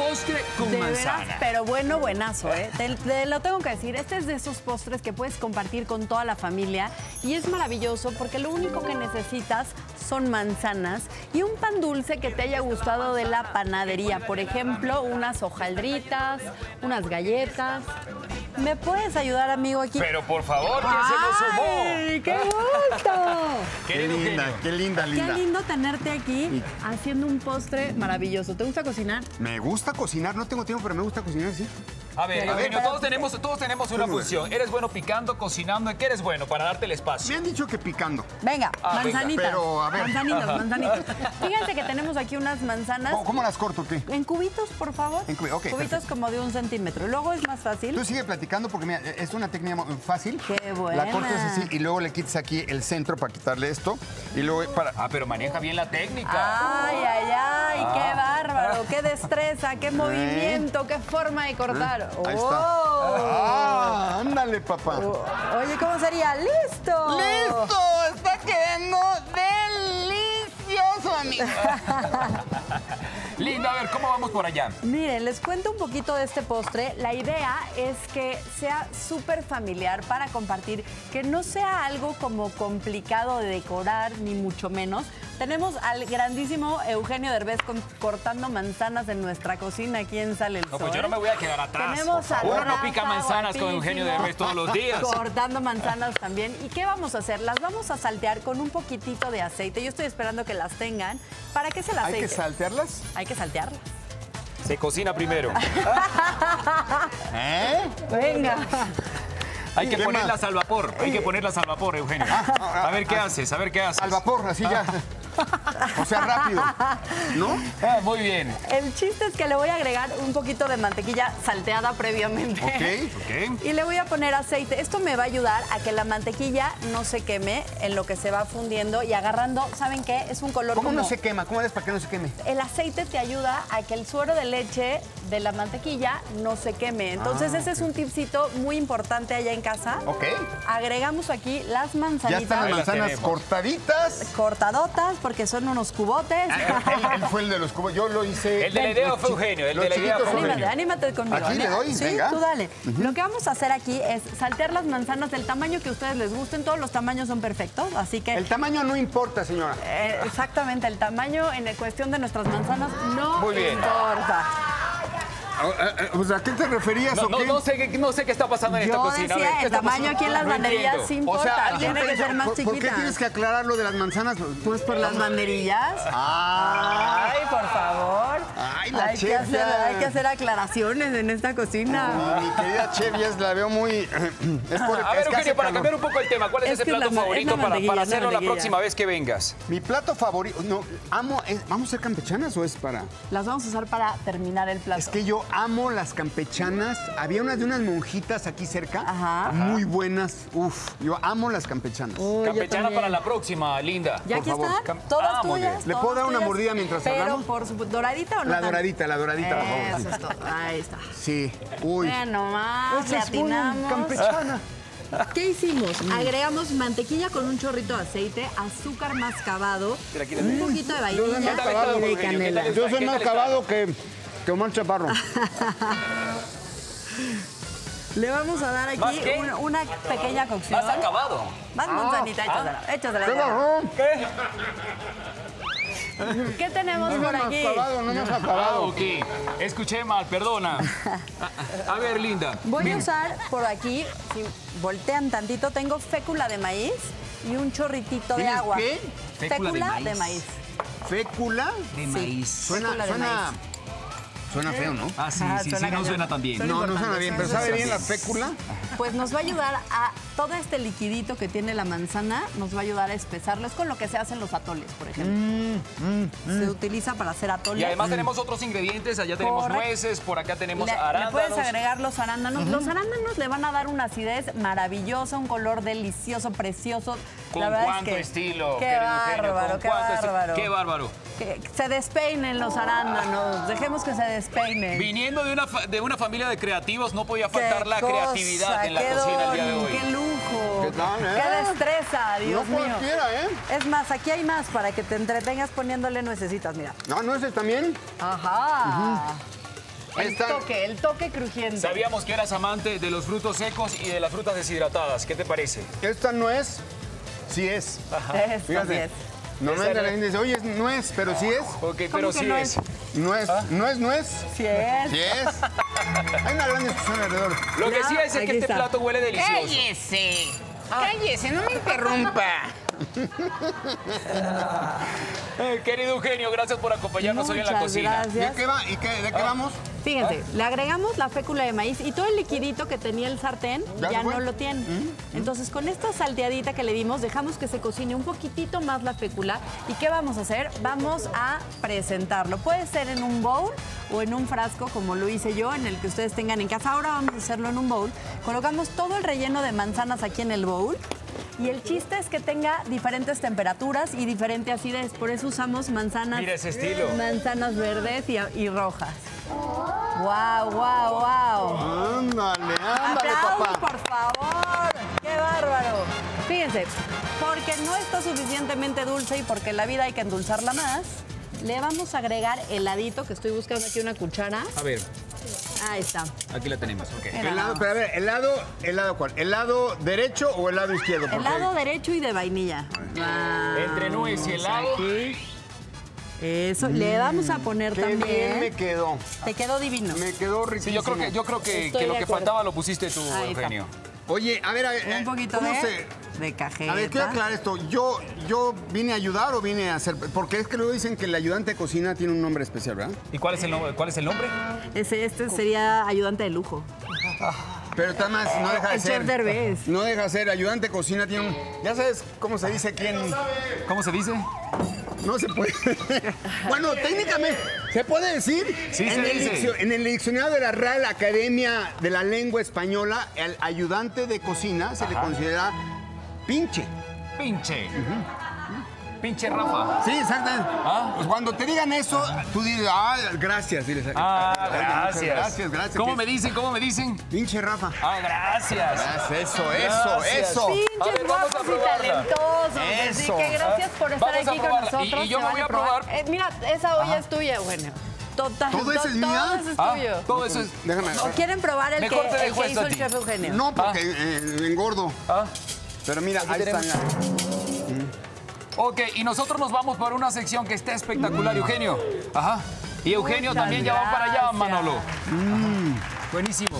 postre con De manzana. veras, pero bueno, buenazo, ¿eh? Te, te lo tengo que decir. Este es de esos postres que puedes compartir con toda la familia y es maravilloso porque lo único que necesitas son manzanas y un pan dulce que te haya gustado de la panadería. Por ejemplo, unas hojaldritas, unas galletas. ¿Me puedes ayudar, amigo, aquí? Pero por favor, ¿quién se nos sumó? ¡Ay, qué gusto! Qué linda, qué linda, linda. Qué lindo tenerte aquí haciendo un postre maravilloso. ¿Te gusta cocinar? Me gusta cocinar, no tengo tiempo, pero me gusta cocinar, sí. A ver, Pero, Eugenio, pero- todos tenemos, todos tenemos una Muy bien. función. Eres bueno picando, cocinando. ¿En qué eres bueno para darte el espacio? Me han dicho que picando. Venga, Ah, venga. manzanitas. Pero, a ver. Manzanitas, Ajá. manzanitas. Fíjense que tenemos aquí unas manzanas. ¿Cómo, cómo las corto, qué? En cubitos, por favor. En cubi- ok, Cubitos perfecto. como de un centímetro. Luego es más fácil. Tú sigue platicando porque mira, es una técnica muy fácil. Qué buena. La cortas así y luego le quitas aquí el centro para quitarle esto. Y luego para... Ah, pero maneja bien la técnica. Ay, ay, ay, Ah. qué bárbaro, qué destreza, qué movimiento, qué forma de cortar. Ahí está. ¡Oh! Ah, ándale, papá. Oye, ¿cómo sería? ¡Listo! ¡Listo! ¡Está quedando delicioso, amigo! Linda, a ver, ¿cómo vamos por allá? Miren, les cuento un poquito de este postre. La idea es que sea súper familiar para compartir, que no sea algo como complicado de decorar, ni mucho menos. Tenemos al grandísimo Eugenio Derbez con- cortando manzanas en nuestra cocina aquí en Sale el No, Sol. pues yo no me voy a quedar atrás. Tenemos por favor. a Uno no pica Rafa, manzanas con Eugenio guapísimo, Derbez todos los días. Cortando manzanas también. ¿Y qué vamos a hacer? Las vamos a saltear con un poquitito de aceite. Yo estoy esperando que las tengan. ¿Para qué es el ¿Hay aceite? que saltearlas? Hay que saltearlas. Se cocina primero. ¿Eh? Venga. Hay que ¿Qué ponerlas más? al vapor. Hay que ponerlas al vapor, Eugenio. A ver qué haces, a ver qué haces. Al vapor, así ya. O sea, rápido. ¿No? Ah, muy bien. El chiste es que le voy a agregar un poquito de mantequilla salteada previamente. Ok, ok. Y le voy a poner aceite. Esto me va a ayudar a que la mantequilla no se queme en lo que se va fundiendo y agarrando, ¿saben qué? Es un color ¿Cómo como... no se quema? ¿Cómo es para que no se queme? El aceite te ayuda a que el suero de leche de la mantequilla no se queme. Entonces, Ah, ese es un tipcito muy importante allá en casa. Ok. Agregamos aquí las Ya manzanitas. están las Ahí las manzanas tenemos. cortaditas. Cortadotas, porque son unos cubotes. Ah, Él, él fue el de los cubos. Yo lo hice. El de la idea fue Eugenio, el Los de la idea chiquitos fue son- Anímate, anímate conmigo. Aquí le doy, Sí, venga. tú dale. Lo que vamos a hacer aquí es saltear las manzanas del tamaño que a ustedes les gusten. Todos los tamaños son perfectos, así que... El tamaño no importa, señora. eh, exactamente, el tamaño en cuestión de nuestras manzanas no Muy bien. importa. O sea, ¿a qué te referías No, o no, qué? no sé, qué- no sé qué está pasando en esta Yo cocina. A ver, decía, ¿qué el está tamaño pasando? aquí en las No banderillas entiendo. sí O importa. sea, alguien tiene que pensó, ser más ¿por, chiquita. ¿por qué tienes que aclarar lo de las manzanas? Pues por las banderillas. Ah. Ay, por favor. Ay, la hay, que chef hacer, ya. hay que hacer aclaraciones en esta cocina. Mi querida Chef, ya la veo muy... Es por, A es ver, que hace Eugenio, para calor. cambiar un poco el tema, ¿cuál es, Es ese que plato la ma- es favorito la para, mantequilla, para es la hacerlo la mantequilla. próxima vez que vengas? Mi plato favorito... No, amo... es- ¿Vamos a ser campechanas o es para...? Las vamos a usar para terminar el plato. Es que yo amo las campechanas. Había unas de unas monjitas aquí cerca. Ajá. Muy buenas. Uf, yo amo las campechanas. Uy, yo Campechana también. para la próxima, Linda. ¿Ya por aquí favor. están? Cam- ¿Todas Ah, muy tuyas? bien. ¿Le puedo ¿Todas dar una tuyas? mordida mientras Pero hablamos? por supuesto, ¿doradita o no? La tan? doradita, la doradita, por favor. Eso sí. es todo. Ahí está. Sí. Uy. Vean nomás, le Esa es buena atinamos. campechana. ¿Qué hicimos? Agregamos mantequilla con un chorrito de aceite, azúcar mascabado, un poquito de Yo soy vainilla más acabado, y de Eugenio, ¿qué canela. tal Yo ¿Qué soy más tal está? acabado que, que Omar Chaparro. Le vamos a dar ¿Más aquí qué? una, una pequeña cocción. Más acabado. Más manzanita, échasela, échasela. ¿Qué bajó? ¿Qué? ¿Qué tenemos No por más aquí? acabado, no más Ah, acabado. ok. Escuché mal, perdona. A, a ver, Linda. Voy Bien. a usar por aquí, si voltean tantito, tengo fécula de maíz y un chorritito de ¿Tienes agua. qué? Fécula de maíz. de maíz. ¿Fécula? De Sí. maíz. Suena, Fécula de suena, maíz. suena feo, ¿no? Ah, sí, Ah, sí, sí, suena no cañón. suena tan bien. Suena No, no importante, suena bien, pero suena ¿sabe bien la importante. fécula? Pues nos va a ayudar a todo este liquidito que tiene la manzana, nos va a ayudar a espesarlo. Es con lo que se hacen los atoles, por ejemplo. Se utiliza para hacer atoles. Y además tenemos otros ingredientes. Allá tenemos Correcto. nueces, por acá tenemos Le, le arándanos. puedes agregar los arándanos. Los arándanos le van a dar una acidez maravillosa, un color delicioso, precioso. ¿Con La verdad es cuánto que- estilo, Qué querido Eugenio? bárbaro, ¿Con qué cuánto esti- bárbaro. Qué bárbaro. Que se despeinen los arándanos. Dejemos que se despeinen. Viniendo de una, fa- de una familia de creativos, no podía Qué faltar la cosa, creatividad en la qué cocina el don, día de hoy. Qué lujo. ¿Qué tal, eh? Qué destreza, Dios No mío. cualquiera, ¿eh? Es más, aquí hay más para que te entretengas poniéndole nuecesitas, mira. No, nueces también. Ajá. El están. toque, el toque crujiente. Sabíamos que eras amante de los frutos secos y de las frutas deshidratadas. ¿Qué te parece? Esta nuez, sí es. Esto sí es. Normalmente la gente dice, oye, es nuez, pero sí es. Ok, pero sí es. Nuez, ¿Ah? ¿no es nuez? Sí es. Sí es. Hay una gran discusión alrededor. Lo que sí es, es que este plato huele delicioso. ¡Cállese! ¡Cállese! ¡No me interrumpa! Eh, querido Eugenio, gracias por acompañarnos hoy en la Muchas cocina. gracias. ¿De qué va? ¿Y qué, de qué vamos? Fíjense, le agregamos la fécula de maíz y todo el liquidito que tenía el sartén ¿Ya ya se fue? no lo tiene. Entonces, con esta salteadita que le dimos, dejamos que se cocine un poquitito más la fécula. ¿Y qué vamos a hacer? Vamos a presentarlo. Puede ser en un bowl o en un frasco, como lo hice yo, en el que ustedes tengan en casa. Ahora vamos a hacerlo en un bowl. Colocamos todo el relleno de manzanas aquí en el bowl. Y el chiste es que tenga diferentes temperaturas y diferente acidez. Por eso usamos manzanas, Mira ese estilo. manzanas verdes y, y rojas. ¡Wow, wow, wow! Ándale, ándale, ¡Aplausos, papá. por favor! ¡Qué bárbaro! Fíjense, porque no está suficientemente dulce y porque la vida hay que endulzarla más, le vamos a agregar heladito, que estoy buscando aquí una cuchara. A ver, Ahí está. aquí la tenemos. Okay. Era- Helado, pero a ver, ¿helado, helado cuál? ¿Helado derecho o helado izquierdo? El Porque- lado derecho y de vainilla. Entre nuez y helado. Aquí. Eso, le vamos a poner Qué también. bien me quedó. Te quedó divino. Me quedó riquísimo. Sí, yo creo que, yo creo que, Estoy que lo de que acuerdo. faltaba lo pusiste tú, Ahí está. Eugenio. Oye, a ver, a ver. Un eh, poquito ¿cómo de, se- de cajeta. A ver, quiero aclarar esto. Yo, yo vine a ayudar o vine a hacer. Porque es que luego dicen que el ayudante de cocina tiene un nombre especial, ¿verdad? ¿Y cuál es el nombre? ¿Cuál es el nombre? Ese, este sería ayudante de lujo. Pero está más, no deja de El ser. chef Derbez. No deja de ser. Ayudante de cocina tiene un. ¿Ya sabes cómo se dice quién? ¿Cómo se dice? No se puede. Bueno, técnicamente, ¿se puede decir? Sí, en, se el dice. diccio- en el diccionario de la Real Academia de la Lengua Española, el ayudante de cocina se le Ajá. considera pinche. Pinche. Pinche Rafa. Sí, exactamente. ¿Ah? Pues cuando te digan eso, tú dices, ah, gracias. Diles, Ah, "Oye, muchas gracias. Gracias, gracias. ¿Cómo que- me dicen? ¿Cómo me dicen? Pinche Rafa. Ah, gracias. Gracias, eso, eso, Gracias. eso. A Pinches ver, vamos a guapos y probarla. talentosos. Así Eso. que gracias por estar Vamos a aquí con probarla. nosotros. Y- y yo Se me vale voy a probar. Eh, mira, esa olla es tuya, Eugenio. Total. ¿Todo eso es to- mía? Todo eso es Ah, tuyo. todo eso es... Déjame. ¿O quieren probar el que, Mejor te el dejo que esto hizo a el ti. chef Eugenio? No, porque eh, engordo. Ah, Pero mira, Aquí ahí tenemos. está. ok, y nosotros nos vamos por una sección que está espectacular, Eugenio. Ajá. Y Eugenio Muchas también ya va para allá, gracias. Manolo. Buenísimo.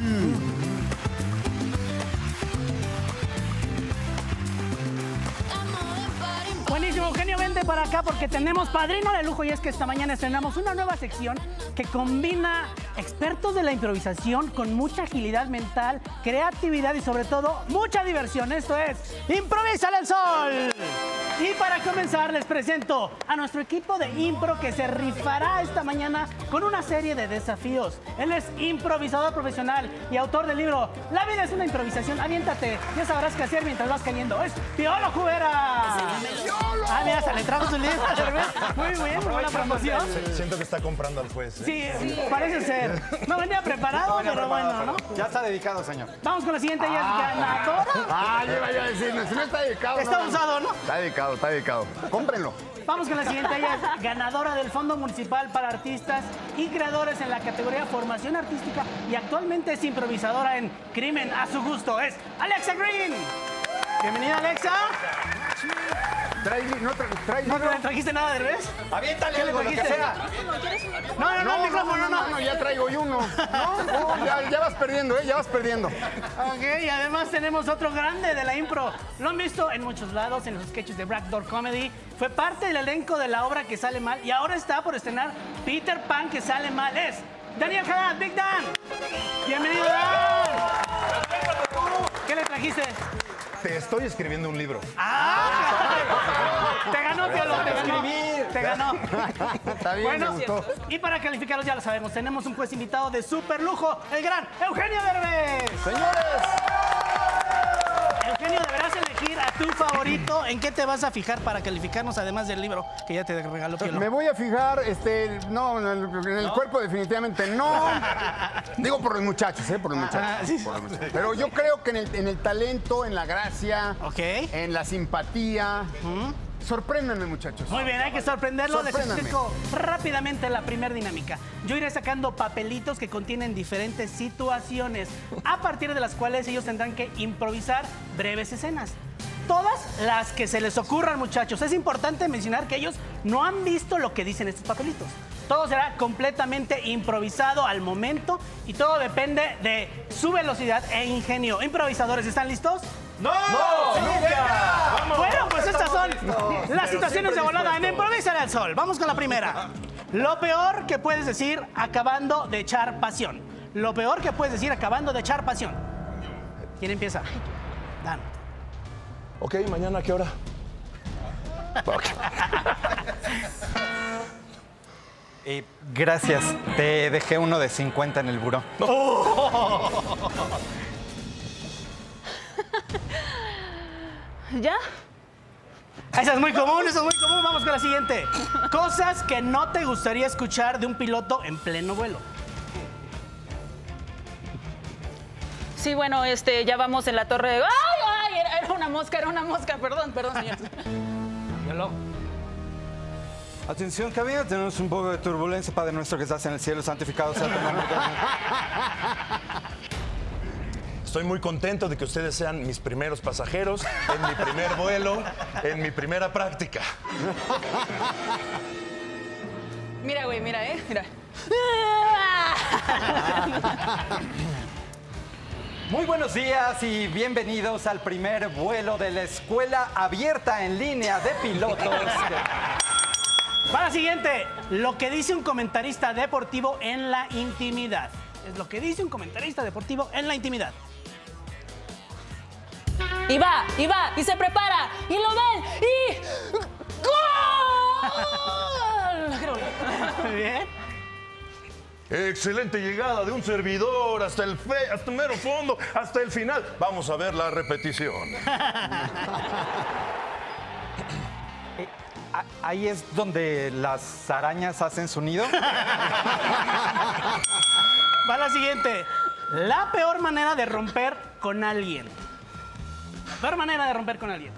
Buenísimo, Eugenio, vente para acá porque tenemos padrino de lujo y es que esta mañana estrenamos una nueva sección que combina expertos de la improvisación con mucha agilidad mental, creatividad y sobre todo mucha diversión. Esto es Improvísale al Sol. Y para comenzar les presento a nuestro equipo de impro que se rifará esta mañana con una serie de desafíos. Él es improvisador profesional y autor del libro La vida es una improvisación, aviéntate, ya sabrás qué hacer mientras vas cayendo. Es Piolo Jubera. Ah, mira, hasta le trajo su libro, ¿verdad? Muy bien, muy buena promoción. Siento que está comprando al juez. ¿eh? Sí, parece ser. No venía preparado, venía pero preparado, bueno, ¿no? pero Ya está dedicado, señor. Vamos con la siguiente, ella es ganadora. Ah, yo iba yo a decir, no, si no está dedicado. Está no, no. usado, ¿no? Está dedicado, está dedicado. Cómprenlo. Vamos con la siguiente, ella es ganadora del Fondo Municipal para Artistas y Creadores en la categoría Formación Artística y actualmente es improvisadora en Crimen a su gusto. Es Alexa Green. Bienvenida, Alexa. Trae, no, tra, trae ¿No libro. le trajiste nada de revés? Aviéntale ¿Qué le algo, lo que trajiste? sea. No, no, no, el micrófono, no. no, ya traigo yo uno. No, no, ya, ya vas perdiendo, ¿eh? Ya vas perdiendo. Ok, y además tenemos otro grande de la impro. Lo han visto en muchos lados, en los sketches de Backdoor Comedy. Fue parte del elenco de la obra Que Sale Mal y ahora está por estrenar Peter Pan Que Sale Mal. Es Daniel Haddad, Big Dan. Bienvenido, Dan. ¿Qué le trajiste? Te estoy escribiendo un libro. ¡Ah! Te ganó, Piolo, te ganó. Te ganó. Está bien, Bueno, me gustó. y para calificarlos ya lo sabemos, tenemos un juez invitado de súper lujo, el gran Eugenio Derbez. Señores. Eugenio, deberás elegir a tu favorito. ¿En qué te vas a fijar para calificarnos, además del libro que ya te regaló Piolo? Me voy a fijar, este, no, en el, en el cuerpo definitivamente no. Digo por los muchachos, ¿eh? Por los muchachos. Ah, sí. Por los muchachos. Pero yo creo que en el, en el talento, en la gracia, Ok. en la simpatía, Sorpréndanme, muchachos. Muy bien, hay que sorprenderlo. Les Sorpréndanme. explico rápidamente la primera dinámica. Yo iré sacando papelitos que contienen diferentes situaciones, a partir de las cuales ellos tendrán que improvisar breves escenas. Todas las que se les ocurran, muchachos. Es importante mencionar que ellos no han visto lo que dicen estos papelitos. Todo será completamente improvisado al momento y todo depende de su velocidad e ingenio. Improvisadores, ¿están listos? ¡No! ¡No! ¡Nunca! Vamos. Bueno, pues estas son Estamos listos. las Pero situaciones siempre de volada en dispuestos. Improvisa al Sol. Vamos con la primera. Lo peor que puedes decir acabando de echar pasión. Lo peor que puedes decir acabando de echar pasión. ¿Quién empieza? Dan. Ok, ¿mañana a qué hora? Ok. Eh, gracias, te dejé uno de cincuenta en el buró. ¿Ya? Esa es muy común, esa es muy común. Vamos con la siguiente. Cosas que no te gustaría escuchar de un piloto en pleno vuelo. Sí, bueno, este, ya vamos en la torre de... ¡Ay, ay! Era, era una mosca, era una mosca. Perdón, perdón, señor. Atención, cabina, tenemos un poco de turbulencia. Padre nuestro que estás en el cielo, santificado sea tu nombre. Estoy muy contento de que ustedes sean mis primeros pasajeros en mi primer vuelo, en mi primera práctica. Mira, güey, mira, ¿eh? Mira. Muy buenos días y bienvenidos al primer vuelo de la Escuela Abierta en Línea de Pilotos. Para la siguiente, lo que dice un comentarista deportivo en la intimidad. Es lo que dice un comentarista deportivo en la intimidad. Y va, y va, y se prepara, y lo ven, y... ¡Gol! Muy bien. Excelente llegada de un servidor hasta el, fe, hasta el mero fondo, hasta el final. Vamos a ver la repetición. Eh, a- Ahí es donde las arañas hacen su nido. Va la siguiente. La peor manera de romper con alguien. La peor manera de romper con alguien.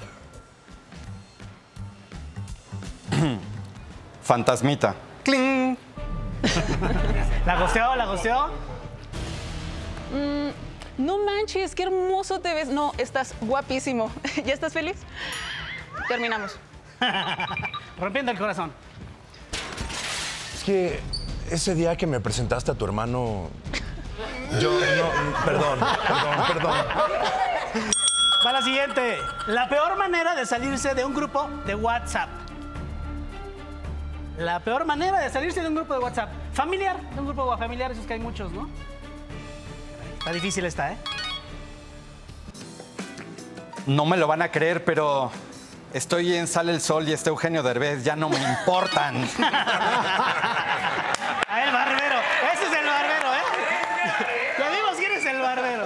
Fantasmita. ¡Cling! ¿La gosteó? ¿La gosteó? Mm, no manches, qué hermoso te ves. No, estás guapísimo. ¿Ya estás feliz? Terminamos. Rompiendo el corazón. Es que ese día que me presentaste a tu hermano, yo no, perdón, perdón, perdón. Va la siguiente. La peor manera de salirse de un grupo de WhatsApp. La peor manera de salirse de un grupo de WhatsApp. Familiar, de un grupo familiar, esos que hay muchos, ¿no? Está difícil esta, ¿eh? No me lo van a creer, pero estoy en Sale el Sol y está Eugenio Derbez. Ya no me importan. A ver, barbero. Ese es el barbero, ¿eh? Te digo si eres el barbero.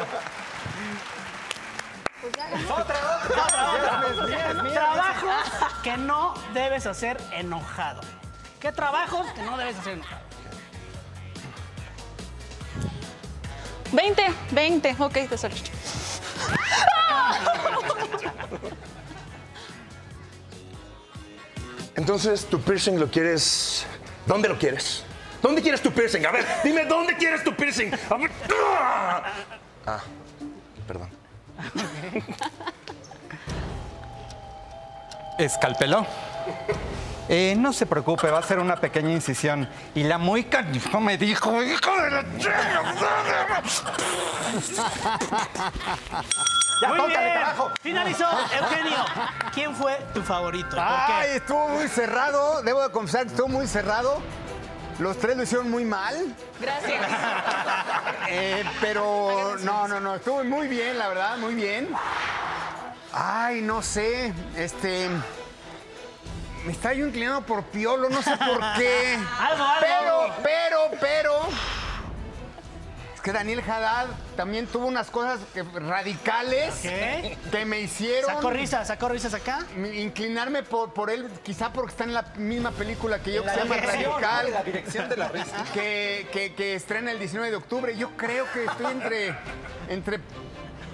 Otra, otra, otra. Trabajos que no debes hacer enojado. ¿Qué trabajos que no debes hacer enojado? veinte, veinte. Ok, te saliste. Entonces, tu piercing lo quieres... ¿Dónde lo quieres? ¿Dónde quieres tu piercing? A ver, dime, ¿dónde quieres tu piercing? A ver. Ah, perdón. ¿Escalpelo? Eh, no se preocupe, va a ser una pequeña incisión. Y la muy canijo me dijo, hijo de la chingada. Ya, Muy tócale, bien. carajo. Finalizó, Eugenio. ¿Quién fue tu favorito? ¿Por Ay, qué? estuvo muy cerrado. Debo de confesar que estuvo muy cerrado. Los tres lo hicieron muy mal. Gracias. Eh, pero no, no, no. Estuvo muy bien, la verdad, muy bien. Ay, no sé. Este. Me está yo inclinando por Piolo, no sé por qué. Algo, algo. Pero, pero, pero. Es que Daniel Haddad también tuvo unas cosas que- radicales ¿Qué? que me hicieron. ¿Sacó risas? ¿Sacó risas acá? Inclinarme por, por él, quizá porque está en la misma película que yo, que La se llama dirección, Radical. ¿no? La dirección de la risa. Que, que, que estrena el diecinueve de octubre. Yo creo que estoy entre, entre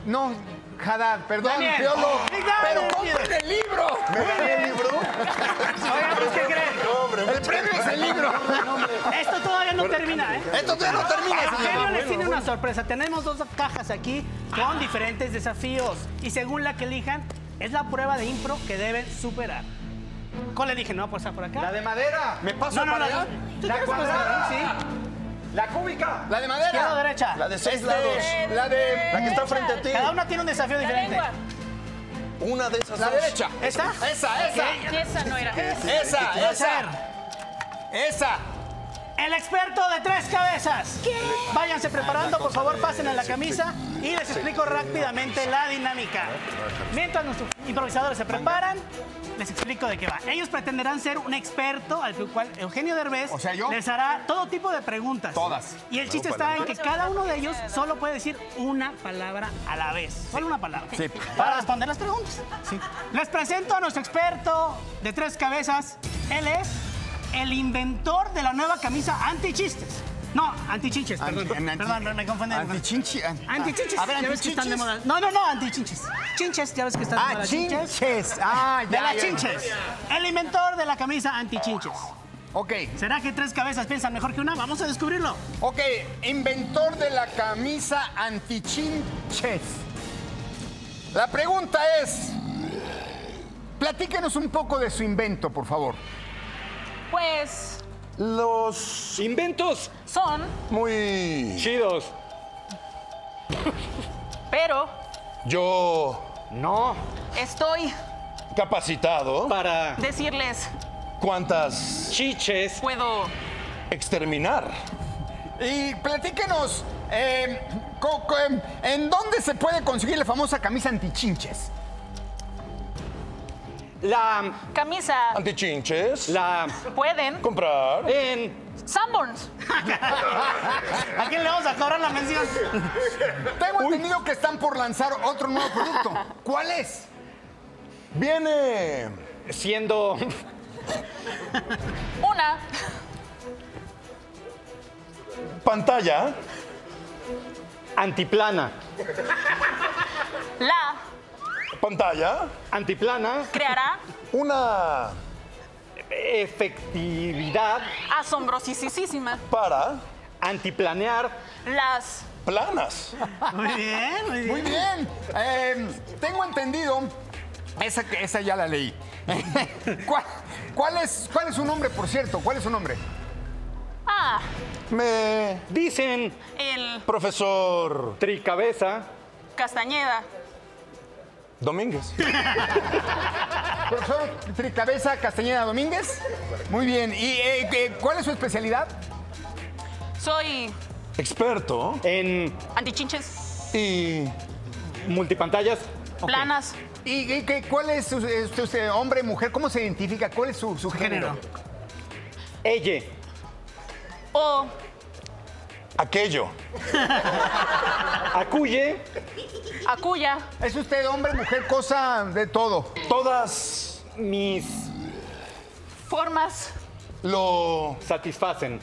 No, Haddad, perdón, Daniel. Piolo. Oh, pero Daniel. compren el libro. ¿Me gané el libro? Oigan, pues, ¿qué creen? No, hombre, El premio es el libro. Esto todavía no termina, ¿eh? Esto todavía no termina, señor. Eugenio les tiene una sorpresa. Tenemos dos cajas aquí con diferentes desafíos. Y según la que elijan, es la prueba de impro que deben superar. ¿Cuál le dije? ¿No va a pasar por acá? La de madera. ¿Me paso No, no, para no. allá? ¿Tú La quieres pasar cuadrada. ahí? Sí. La cúbica. La de madera. Izquierda o derecha. La de seis Este, lados. La de... La que está frente a ti. Cada una tiene un desafío diferente. Una de esas La dos. derecha. ¿Esta? Esa, esa. Esa no era. Esa, esa. Esa. El experto de tres cabezas. Váyanse preparando, por favor, pasen a la camisa y les explico rápidamente la dinámica. Mientras nuestros improvisadores se preparan, les explico de qué va. Ellos pretenderán ser un experto al cual Eugenio Derbez O sea, ¿yo? les hará todo tipo de preguntas. Todas. Y el chiste está en que cada uno de ellos solo puede decir una palabra a la vez. Solo una palabra. Sí. Para responder las preguntas. Sí. Les presento a nuestro experto de tres cabezas. Él es el inventor de la nueva camisa antichistes. No, antichinches, perdón. Anti- anti- perdón, me confundí. Antichinchi. Antichinches. A ver, ya ves que están de moda. antichinches. No, no, no, antichinches. Chinches, ya ves que están de Ah, moda. chinches. Ah, De ya, las ya. chinches. El inventor de la camisa antichinches. Ok. ¿Será que tres cabezas piensan mejor que una? Vamos a descubrirlo. Ok, inventor de la camisa antichinches. La pregunta es, platíquenos un poco de su invento, por favor. Pues Los Inventos son, muy... chidos. pero Yo No. estoy capacitado Para decirles, cuántas chiches. puedo. exterminar. Y platíquenos, eh, co- co- em, ¿en dónde se puede conseguir la famosa camisa antichinches? La. Camisa Antichinches. La. pueden Comprar. En. Sanborns. ¿A quién le vamos a cobrar la mención? Tengo entendido que están por lanzar otro nuevo producto. ¿Cuál es? Viene Siendo. Una pantalla Antiplana. la pantalla Antiplana. creará una Efectividad. asombrosísima para Antiplanear. las planas. Muy bien, muy bien. Muy bien. Eh, tengo entendido, esa, que- esa ya la leí. ¿Cuál, cuál es, ¿Cuál es su nombre, por cierto? ¿Cuál es su nombre? ah Me Dicen. el profesor Tricabeza. Castañeda. Domínguez. Profesor Tricabeza Castañeda Domínguez. Muy bien. ¿Y eh, qué- cuál es su especialidad? Soy Experto En. antichinches, y Multipantallas. planas, ¿Y, y qué- cuál es su, este, usted, hombre, mujer? ¿Cómo se identifica? ¿Cuál es su, su género? Elle. o aquello. Acuye. acuya, ¿Es usted hombre, mujer, cosa de todo? Todas Mis. formas. lo Satisfacen.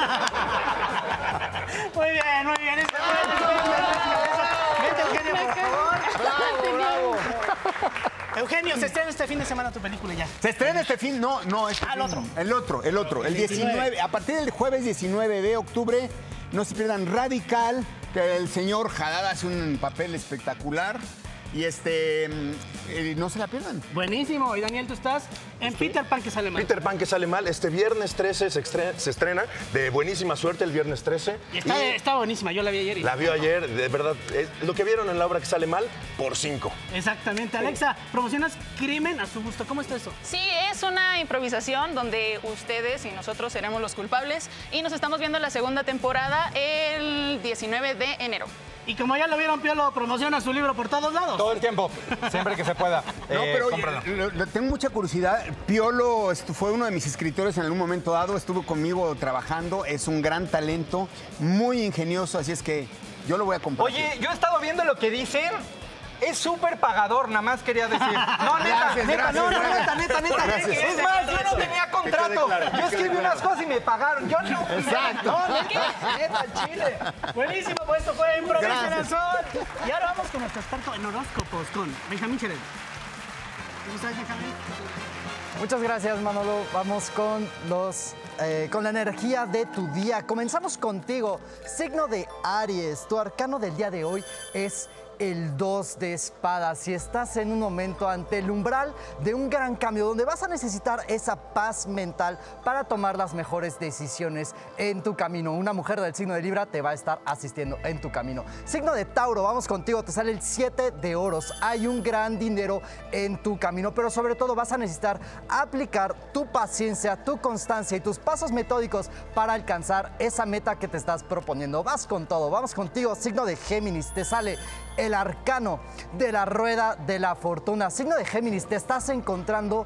Muy bien, muy bien. Este fue el- Vente, Eugenio, por favor. ¡Bravo, bravo! Eugenio, se estrena este fin de semana tu película ya. ¿Se estrena este fin? No, no. Este Ah, el fin. otro. El otro, el otro. El diecinueve. A partir del jueves diecinueve de octubre, no se pierdan Radical, que el señor Haddad hace un papel espectacular. Y este, mm, eh, no se la pierdan. Buenísimo. Y Daniel, tú estás en Peter Pan que sale mal. Peter Pan que sale mal. Este viernes trece se, estre- se estrena. De buenísima suerte el viernes trece. Y está, Y está buenísima, yo la vi ayer. y- la vio ayer, de verdad. eh, lo que vieron en la obra que sale mal, por cinco. Exactamente. Alexa, promocionas Crimen a su gusto. ¿Cómo está eso? Sí, es una improvisación donde ustedes y nosotros seremos los culpables y nos estamos viendo la segunda temporada el diecinueve de enero. Y como ya lo vieron, Piolo promociona su libro por todos lados. Todo el tiempo, siempre que se pueda. No, Eh, pero cómpralo. oye, lo- lo- tengo mucha curiosidad. Piolo estu- fue uno de mis escritores en algún momento dado, estuvo conmigo trabajando, es un gran talento, muy ingenioso, así es que yo lo voy a compartir. Oye, yo he estado viendo lo que dicen es súper pagador, nada más quería decir. No, neta, Gracias, neta, gracias, no, no, gracias. neta, neta, neta. Gracias. Es más, yo no tenía contrato. claro, que Yo escribí quede unas claro. cosas y me pagaron. Yo no. Exacto. No, neta, neta, chile. Buenísimo, pues esto fue Improvisa en el Gracias. Sol. Y ahora vamos con nuestro experto en horóscopos, con Benjamín Cherel. ¿Cómo estás, Benjamín? Muchas gracias, Manolo. Vamos con los eh, con la energía de tu día. Comenzamos contigo, signo de Aries. Tu arcano del día de hoy es el dos de espadas. Si estás en un momento ante el umbral de un gran cambio donde vas a necesitar esa paz mental para tomar las mejores decisiones en tu camino. Una mujer del signo de Libra te va a estar asistiendo en tu camino. Signo de Tauro, vamos contigo, te sale el siete de oros. Hay un gran dinero en tu camino, pero sobre todo vas a necesitar aplicar tu paciencia, tu constancia y tus pasos metódicos para alcanzar esa meta que te estás proponiendo. Vas con todo, vamos contigo, signo de Géminis, te sale el arcano de la rueda de la fortuna. Signo de Géminis, te estás encontrando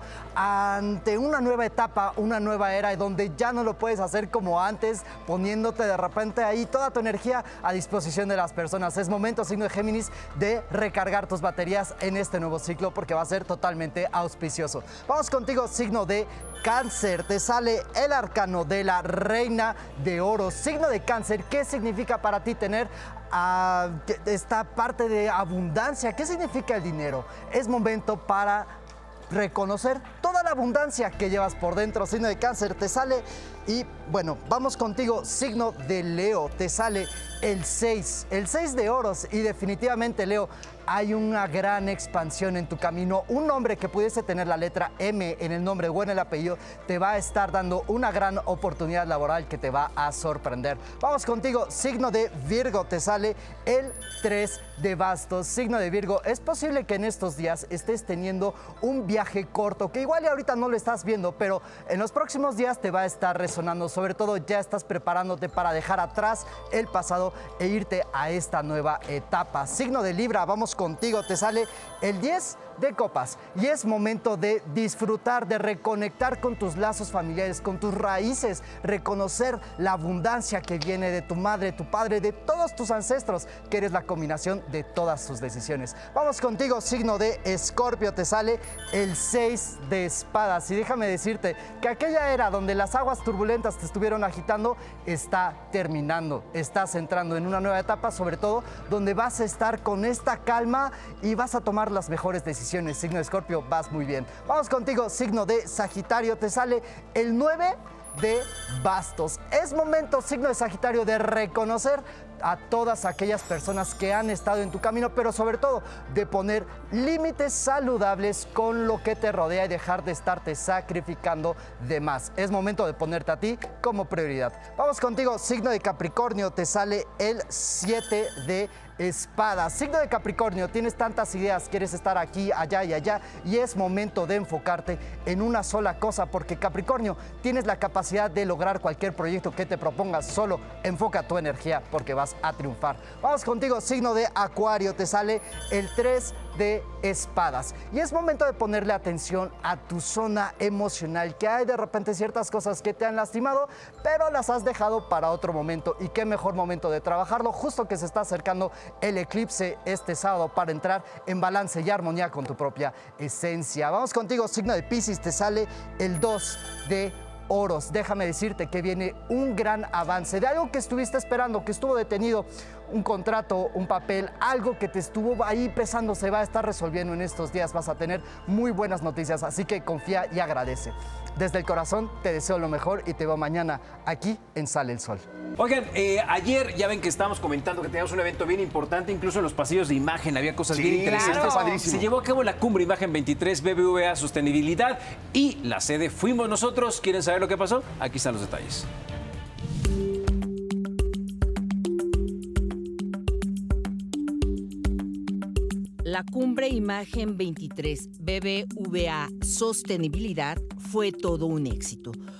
ante una nueva etapa, una nueva era, donde ya no lo puedes hacer como antes, poniéndote de repente ahí toda tu energía a disposición de las personas. Es momento, signo de Géminis, de recargar tus baterías en este nuevo ciclo porque va a ser totalmente auspicioso. Vamos contigo, signo de Cáncer, te sale el arcano de la reina de oro. Signo de Cáncer, ¿qué significa para ti tener uh, esta parte de abundancia? ¿Qué significa el dinero? Es momento para reconocer toda la abundancia que llevas por dentro. Signo de Cáncer, te sale y bueno, vamos contigo, signo de Leo, te sale el seis, el seis de oros y definitivamente, Leo, hay una gran expansión en tu camino. Un nombre que pudiese tener la letra M en el nombre o en el apellido te va a estar dando una gran oportunidad laboral que te va a sorprender. Vamos contigo, signo de Virgo, te sale el tres de bastos. Signo de Virgo, es posible que en estos días estés teniendo un viaje corto, que igual y ahorita no lo estás viendo, pero en los próximos días te va a estar resonando. Sobre todo ya estás preparándote para dejar atrás el pasado e irte a esta nueva etapa. Signo de Libra, vamos contigo, te sale el diez de copas y es momento de disfrutar, de reconectar con tus lazos familiares, con tus raíces, reconocer la abundancia que viene de tu madre, tu padre, de todos tus ancestros, que eres la combinación de todas tus decisiones. Vamos contigo, signo de Escorpio, te sale el seis de espadas y déjame decirte que aquella era donde las aguas turbulentas te estuvieron agitando está terminando, estás entrando en una nueva etapa, sobre todo donde vas a estar con esta calma y vas a tomar las mejores decisiones. Signo de Escorpio, vas muy bien. Vamos contigo, signo de Sagitario, te sale el nueve de bastos. Es momento, signo de Sagitario, de reconocer a todas aquellas personas que han estado en tu camino, pero sobre todo de poner límites saludables con lo que te rodea y dejar de estarte sacrificando de más. Es momento de ponerte a ti como prioridad. Vamos contigo, signo de Capricornio, te sale el siete de espadas. Signo de Capricornio, tienes tantas ideas, quieres estar aquí, allá y allá, y es momento de enfocarte en una sola cosa, porque Capricornio, tienes la capacidad de lograr cualquier proyecto que te propongas. Solo enfoca tu energía porque vas a triunfar. Vamos contigo, signo de Acuario, te sale el tres de espadas y es momento de ponerle atención a tu zona emocional, que hay de repente ciertas cosas que te han lastimado, pero las has dejado para otro momento, y qué mejor momento de trabajarlo justo que se está acercando el eclipse este sábado para entrar en balance y armonía con tu propia esencia. Vamos contigo, signo de Piscis, te sale el dos de oros. Déjame decirte que viene un gran avance de algo que estuviste esperando, que estuvo detenido, un contrato, un papel, algo que te estuvo ahí pesando, se va a estar resolviendo en estos días. Vas a tener muy buenas noticias, así que confía y agradece. Desde el corazón te deseo lo mejor y te veo mañana aquí en Sale el Sol. Oigan, eh, ayer ya ven que estábamos comentando que teníamos un evento bien importante, incluso en los pasillos de imagen había cosas Sí, bien interesantes. claro. Padrísimo. Se llevó a cabo la Cumbre Imagen veintitrés B B V A Sostenibilidad y la sede fuimos nosotros. ¿Quieren saber lo que pasó? Aquí están los detalles. La Cumbre Imagen veintitrés B B V A Sostenibilidad fue todo un éxito.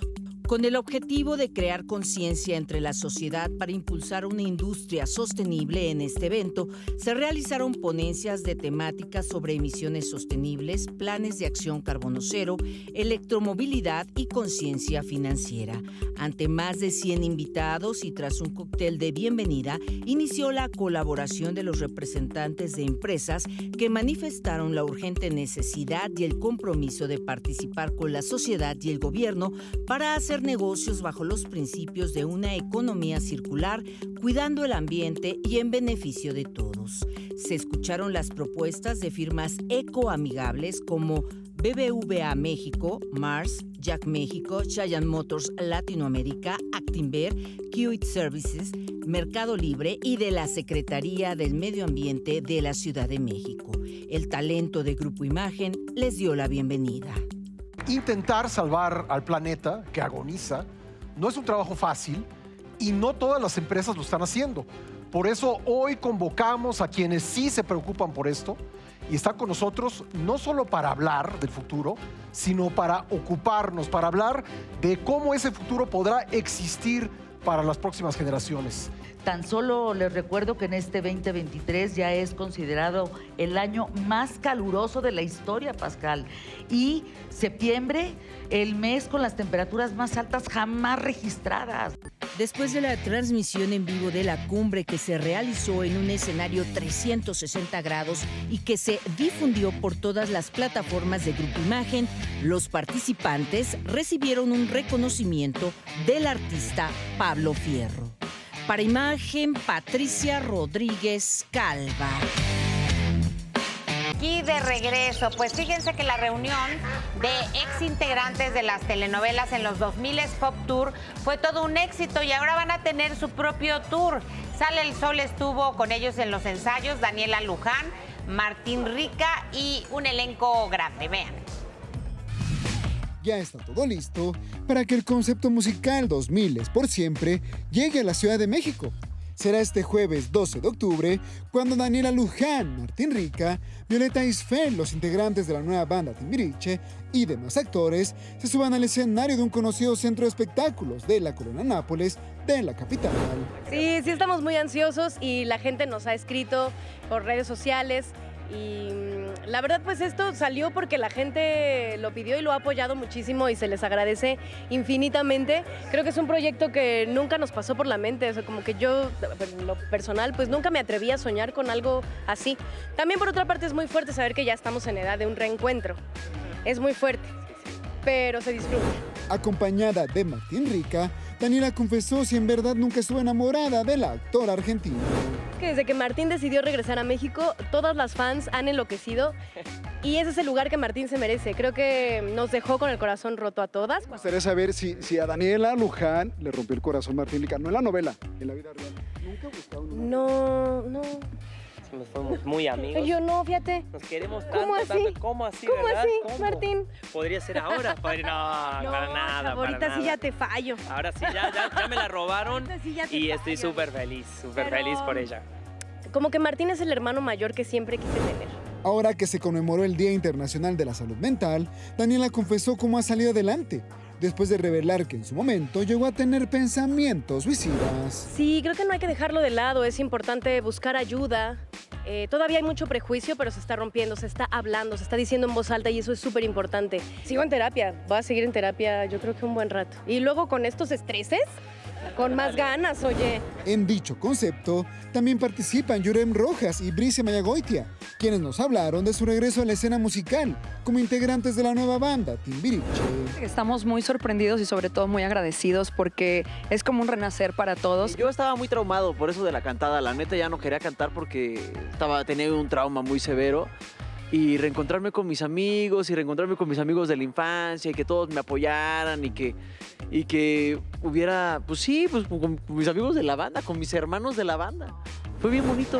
Con el objetivo de crear conciencia entre la sociedad para impulsar una industria sostenible en este evento, se realizaron ponencias de temáticas sobre emisiones sostenibles, planes de acción carbono cero, electromovilidad y conciencia financiera. Ante más de cien invitados y tras un cóctel de bienvenida, inició la colaboración de los representantes de empresas que manifestaron la urgente necesidad y el compromiso de participar con la sociedad y el gobierno para hacer negocios bajo los principios de una economía circular, cuidando el ambiente y en beneficio de todos. Se escucharon las propuestas de firmas ecoamigables como B B V A México, Mars, Jack México, Giant Motors Latinoamérica, Actinver, Kiwit Services, Mercado Libre y de la Secretaría del Medio Ambiente de la Ciudad de México. El talento de Grupo Imagen les dio la bienvenida. Intentar salvar al planeta que agoniza no es un trabajo fácil y no todas las empresas lo están haciendo. Por eso hoy convocamos a quienes sí se preocupan por esto y están con nosotros no solo para hablar del futuro, sino para ocuparnos, para hablar de cómo ese futuro podrá existir para las próximas generaciones. Tan solo les recuerdo que en este veinte veintitrés ya es considerado el año más caluroso de la historia, Pascal. Y septiembre, el mes con las temperaturas más altas jamás registradas. Después de la transmisión en vivo de la cumbre que se realizó en un escenario trescientos sesenta grados y que se difundió por todas las plataformas de Grupo Imagen, los participantes recibieron un reconocimiento del artista Pablo Fierro. Para Imagen, Patricia Rodríguez Calva. Aquí de regreso, pues fíjense que la reunión de ex integrantes de las telenovelas en los dos mil Pop Tour fue todo un éxito y ahora van a tener su propio tour. Sale el Sol estuvo con ellos en los ensayos, Daniela Luján, Martín Rica y un elenco grande. Vean. Ya está todo listo para que el concepto musical dos mil es por siempre llegue a la Ciudad de México. Será este jueves doce de octubre cuando Daniela Luján, Martín Rica, Violeta Isfel, los integrantes de la nueva banda Timbiriche y demás actores se suban al escenario de un conocido centro de espectáculos de la Colonia Nápoles de la capital. Sí, sí estamos muy ansiosos y la gente nos ha escrito por redes sociales. Y la verdad pues esto salió porque la gente lo pidió y lo ha apoyado muchísimo y se les agradece infinitamente. Creo que es un proyecto que nunca nos pasó por la mente, o sea, como que yo, en lo personal, pues nunca me atreví a soñar con algo así. También por otra parte es muy fuerte saber que ya estamos en edad de un reencuentro. Es muy fuerte, pero se disfruta. Acompañada de Martín Rica, Daniela confesó si en verdad nunca estuvo enamorada del actor argentino. Que desde que Martín decidió regresar a México, todas las fans han enloquecido y ese es el lugar que Martín se merece. Creo que nos dejó con el corazón roto a todas. Me gustaría saber si, si a Daniela Luján le rompió el corazón Martín Rica, no en la novela, en la vida real. ¿Nunca buscaba una No, no. Nos fuimos muy amigos. Yo no, fíjate. Nos queremos tanto, ¿Cómo así? tanto. ¿Cómo así, ¿Cómo verdad? así, ¿Cómo? Martín? Podría ser ahora, padre. No, No, para nada, ahorita para sí nada. ya te fallo. Ahora sí, ya, ya, ya me la robaron Ahorita sí ya te y estoy fallo. súper feliz, súper Pero- feliz por ella. Como que Martín es el hermano mayor que siempre quise tener. Ahora que se conmemoró el Día Internacional de la Salud Mental, Daniela confesó cómo ha salido adelante, después de revelar que en su momento llegó a tener pensamientos suicidas. Sí, creo que no hay que dejarlo de lado, es importante buscar ayuda. Eh, todavía hay mucho prejuicio, pero se está rompiendo, se está hablando, se está diciendo en voz alta y eso es súper importante. Sigo en terapia, voy a seguir en terapia yo creo que un buen rato. Y luego con estos estreses, con más ganas, oye. En dicho concepto, también participan Yurem Rojas y Brice Mayagoitia, quienes nos hablaron de su regreso a la escena musical como integrantes de la nueva banda Timbiriche. Estamos muy sorprendidos y sobre todo muy agradecidos porque es como un renacer para todos. Yo estaba muy traumado por eso de la cantada, la neta ya no quería cantar porque estaba teniendo un trauma muy severo. Y reencontrarme con mis amigos y reencontrarme con mis amigos de la infancia y que todos me apoyaran y que, y que hubiera, pues sí, pues con mis amigos de la banda, con mis hermanos de la banda. Fue bien bonito.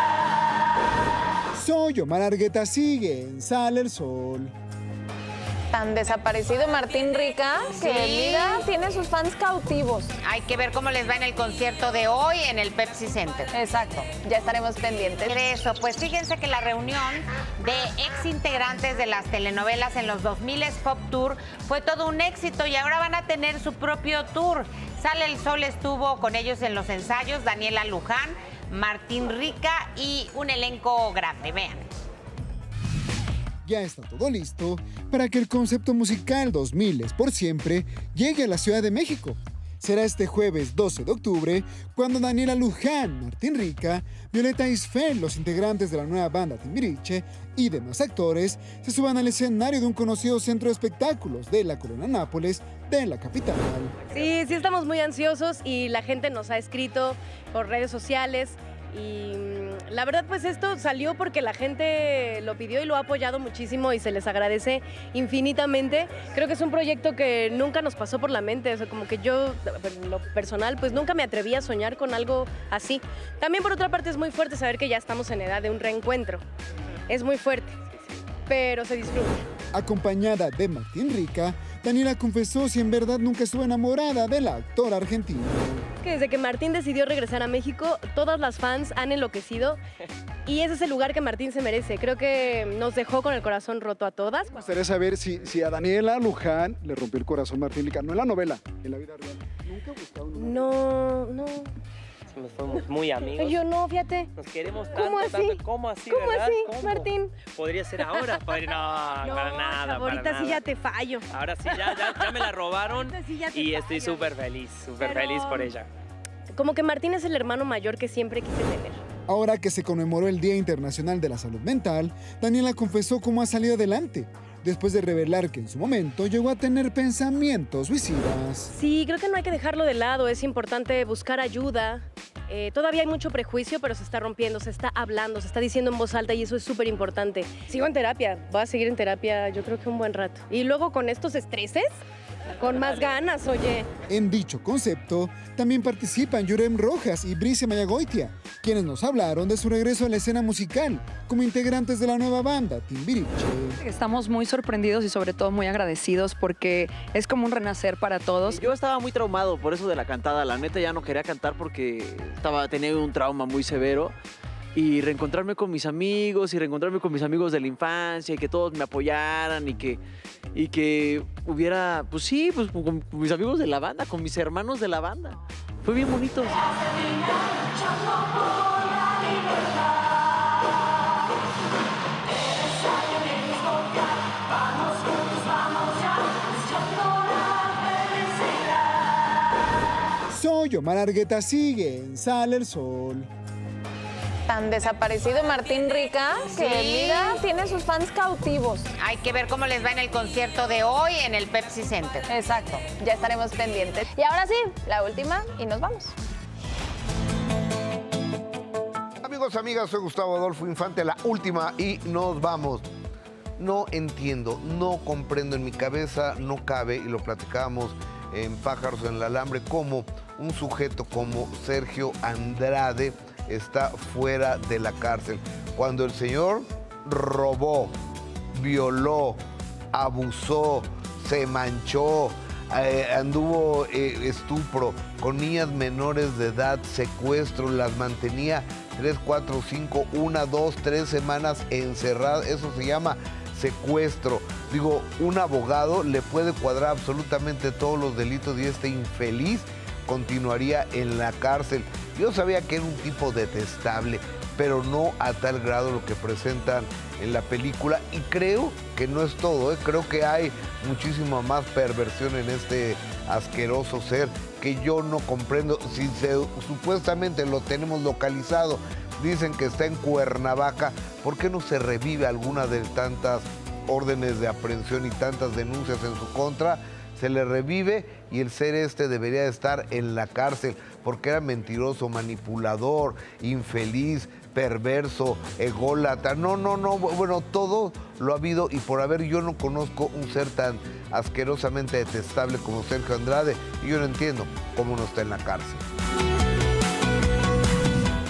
Soy Omar Argueta, sigue en Sale el Sol. Tan desaparecido Martín Rica que Sí. mira, tiene sus fans cautivos. Hay que ver cómo les va en el concierto de hoy en el Pepsi Center. Exacto, ya estaremos pendientes. De eso, pues fíjense que la reunión de ex integrantes de las telenovelas en los dos mil Pop Tour fue todo un éxito y ahora van a tener su propio tour. Sale el Sol estuvo con ellos en los ensayos, Daniela Luján, Martín Rica y un elenco grande. Vean. Ya está todo listo para que el concepto musical dos mil es por siempre llegue a la Ciudad de México. Será este jueves doce de octubre cuando Daniela Luján, Martín Rica, Violeta Isfel, los integrantes de la nueva banda Timbiriche y demás actores se suban al escenario de un conocido centro de espectáculos de la Colonia Nápoles de la capital. Sí, sí estamos muy ansiosos y la gente nos ha escrito por redes sociales y mm, la verdad pues esto salió porque la gente lo pidió y lo ha apoyado muchísimo y se les agradece infinitamente. Creo que es un proyecto que nunca nos pasó por la mente, o sea, como que yo en lo personal pues nunca me atreví a soñar con algo así. También por otra parte es muy fuerte saber que ya estamos en edad de un reencuentro, es muy fuerte, pero se disfruta. Acompañada de Martín Rica, Daniela confesó si en verdad nunca estuvo enamorada del actor argentino. Que desde que Martín decidió regresar a México, todas las fans han enloquecido y ese es el lugar que Martín se merece. Creo que nos dejó con el corazón roto a todas. Me gustaría saber si, si a Daniela Luján le rompió el corazón Martín Rica, no en la novela, en la vida real. ¿Nunca gustado un No, no. Somos muy amigos. Yo no, fíjate. Nos queremos tanto, ¿Cómo así? tanto. ¿Cómo así, ¿Cómo verdad? así, ¿Cómo? Martín? Podría ser ahora, padre. No, No, para nada, ahorita para sí nada. ya te fallo. Ahora sí, ya, ya, ya me la robaron Ahorita sí ya te y estoy fallo. súper feliz, súper Pero- feliz por ella. Como que Martín es el hermano mayor que siempre quise tener. Ahora que se conmemoró el Día Internacional de la Salud Mental, Daniela confesó cómo ha salido adelante, después de revelar que en su momento llegó a tener pensamientos suicidas. Sí, creo que no hay que dejarlo de lado, es importante buscar ayuda. Eh, todavía hay mucho prejuicio, pero se está rompiendo, se está hablando, se está diciendo en voz alta y eso es súper importante. Sigo en terapia, voy a seguir en terapia yo creo que un buen rato. Y luego con estos estreses, con más ganas, oye. En dicho concepto, también participan Yurem Rojas y Brice Mayagoitia, quienes nos hablaron de su regreso a la escena musical como integrantes de la nueva banda Timbiriche. Estamos muy sorprendidos y sobre todo muy agradecidos porque es como un renacer para todos. Yo estaba muy traumado por eso de la cantada. La neta ya no quería cantar porque estaba teniendo un trauma muy severo. Y reencontrarme con mis amigos y reencontrarme con mis amigos de la infancia y que todos me apoyaran y que, y que hubiera, pues sí, pues con, con mis amigos de la banda, con mis hermanos de la banda. Fue bien bonito. Soy Omar Argueta, sigue en Sale el Sol. Tan desaparecido Martín Rica que Sí. mira, tiene sus fans cautivos. Hay que ver cómo les va en el concierto de hoy en el Pepsi Center. Exacto, ya estaremos pendientes. Y ahora sí, la última y nos vamos. Amigos, amigas, soy Gustavo Adolfo Infante, la última y nos vamos. No entiendo, no comprendo, en mi cabeza no cabe, y lo platicábamos en Pájaros en el Alambre, cómo un sujeto como Sergio Andrade está fuera de la cárcel. Cuando el señor robó, violó, abusó, se manchó, eh, anduvo eh, estupro con niñas menores de edad, secuestro, las mantenía tres, cuatro, cinco, una, dos, tres semanas encerradas, eso se llama secuestro. Digo, un abogado le puede cuadrar absolutamente todos los delitos y este infeliz continuaría en la cárcel. Yo sabía que era un tipo detestable, pero no a tal grado lo que presentan en la película. Y creo que no es todo, ¿eh? Creo que hay muchísima más perversión en este asqueroso ser que yo no comprendo. Si se, supuestamente lo tenemos localizado, dicen que está en Cuernavaca, ¿por qué no se revive alguna de tantas órdenes de aprehensión y tantas denuncias en su contra? Se le revive y el ser este debería estar en la cárcel porque era mentiroso, manipulador, infeliz, perverso, ególatra. No, no, no, bueno, todo lo ha habido y por haber yo no conozco un ser tan asquerosamente detestable como Sergio Andrade y yo no entiendo cómo no está en la cárcel.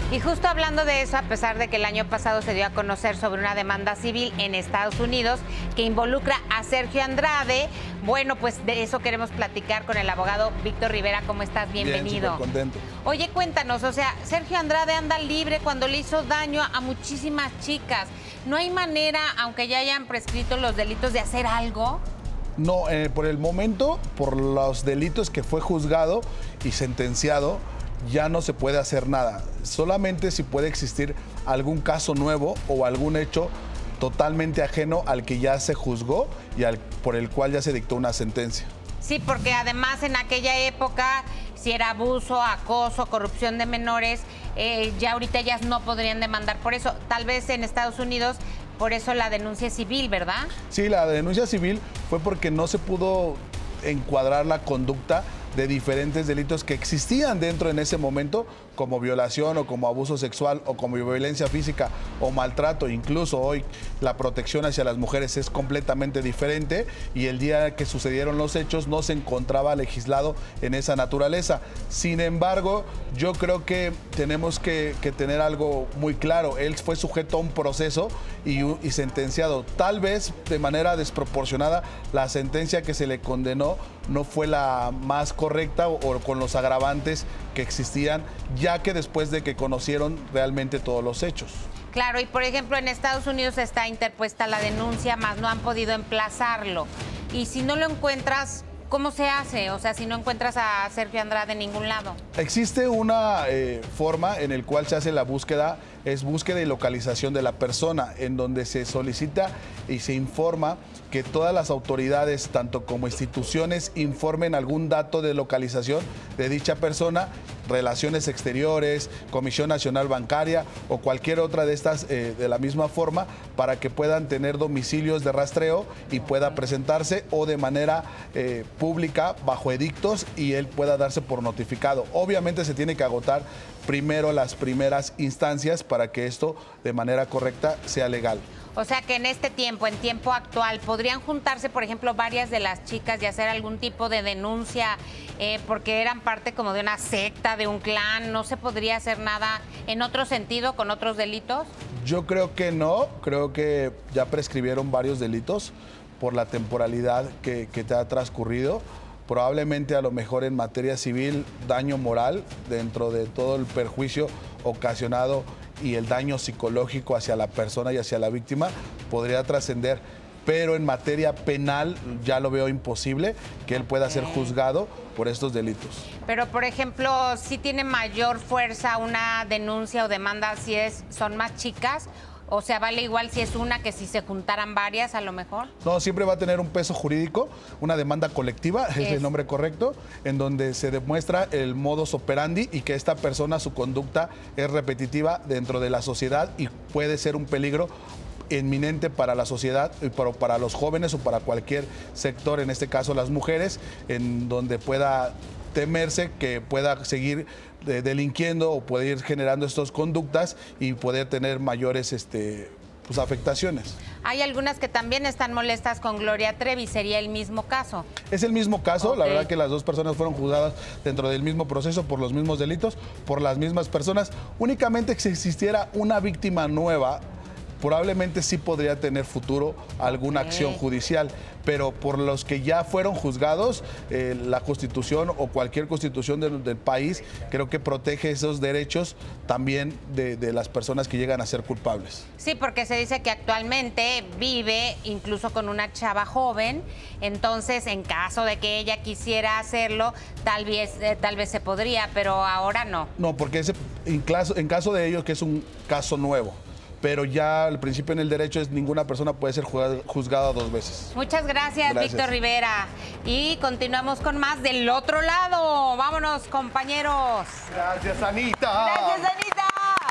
Y justo hablando de eso, a pesar de que el año pasado se dio a conocer sobre una demanda civil en Estados Unidos que involucra a Sergio Andrade, bueno, pues de eso queremos platicar con el abogado Víctor Rivera. ¿Cómo estás? Bienvenido. Bien, contento. Oye, cuéntanos, o sea, Sergio Andrade anda libre cuando le hizo daño a muchísimas chicas. ¿No hay manera, aunque ya hayan prescrito los delitos, de hacer algo? No, eh, por el momento, por los delitos que fue juzgado y sentenciado, ya no se puede hacer nada. Solamente si puede existir algún caso nuevo o algún hecho totalmente ajeno al que ya se juzgó y al, por el cual ya se dictó una sentencia. Sí, porque además en aquella época, si era abuso, acoso, corrupción de menores, eh, ya ahorita ellas no podrían demandar por eso. Tal vez en Estados Unidos, por eso la denuncia civil, ¿verdad? Sí, la denuncia civil fue porque no se pudo encuadrar la conducta de diferentes delitos que existían dentro en ese momento, como violación o como abuso sexual o como violencia física o maltrato. Incluso hoy la protección hacia las mujeres es completamente diferente y el día que sucedieron los hechos no se encontraba legislado en esa naturaleza. Sin embargo, yo creo que tenemos que, que tener algo muy claro. Él fue sujeto a un proceso y, y sentenciado. Tal vez de manera desproporcionada la sentencia que se le condenó no fue la más correcta o, o con los agravantes que existían, ya que después de que conocieron realmente todos los hechos. Claro, y por ejemplo en Estados Unidos está interpuesta la denuncia, más no han podido emplazarlo. Y si no lo encuentras, ¿cómo se hace? O sea, si no encuentras a Sergio Andrade en ningún lado. Existe una eh, forma en la cual se hace la búsqueda, es búsqueda y localización de la persona, en donde se solicita y se informa que todas las autoridades, tanto como instituciones, informen algún dato de localización de dicha persona, Relaciones Exteriores, Comisión Nacional Bancaria o cualquier otra de estas eh, de la misma forma, para que puedan tener domicilios de rastreo y pueda presentarse o de manera eh, pública bajo edictos y él pueda darse por notificado. Obviamente se tiene que agotar primero las primeras instancias para que esto de manera correcta sea legal. O sea que en este tiempo, en tiempo actual, ¿podrían juntarse, por ejemplo, varias de las chicas y hacer algún tipo de denuncia eh, porque eran parte como de una secta, de un clan? ¿No se podría hacer nada en otro sentido con otros delitos? Yo creo que no, creo que ya prescribieron varios delitos por la temporalidad que, que te ha transcurrido. Probablemente a lo mejor en materia civil, daño moral dentro de todo el perjuicio ocasionado y el daño psicológico hacia la persona y hacia la víctima podría trascender, pero en materia penal ya lo veo imposible que él pueda ser juzgado por estos delitos. Pero, por ejemplo, ¿sí tiene mayor fuerza una denuncia o demanda si es, son más chicas? O sea, ¿vale igual si es una que si se juntaran varias a lo mejor? No, siempre va a tener un peso jurídico, una demanda colectiva, es, es el nombre correcto, en donde se demuestra el modus operandi y que esta persona, su conducta es repetitiva dentro de la sociedad y puede ser un peligro inminente para la sociedad, para, para los jóvenes o para cualquier sector, en este caso las mujeres, en donde pueda temerse que pueda seguir de, delinquiendo o puede ir generando estas conductas y poder tener mayores este, pues, afectaciones. Hay algunas que también están molestas con Gloria Trevi, ¿sería el mismo caso? Es el mismo caso, okay. La verdad que las dos personas fueron juzgadas dentro del mismo proceso por los mismos delitos, por las mismas personas. Únicamente si existiera una víctima nueva, probablemente sí podría tener futuro alguna okay. acción judicial, pero por los que ya fueron juzgados, eh, la Constitución o cualquier constitución del, del país creo que protege esos derechos también de, de las personas que llegan a ser culpables. Sí, porque se dice que actualmente vive incluso con una chava joven, entonces en caso de que ella quisiera hacerlo, tal vez, eh, tal vez se podría, pero ahora no. No, porque ese, en, caso, en caso de ellos que es un caso nuevo. Pero ya al principio en el derecho es ninguna persona puede ser juzgada dos veces. Muchas gracias, gracias, Víctor Rivera. Y continuamos con más del otro lado. Vámonos, compañeros. Gracias, Anita. Gracias, Anita.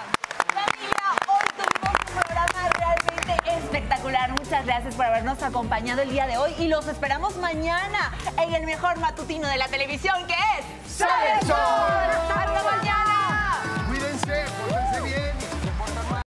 Familia, hoy tuvimos un programa realmente espectacular. Muchas gracias por habernos acompañado el día de hoy y los esperamos mañana en el mejor matutino de la televisión, que es ¡Sale el Sol!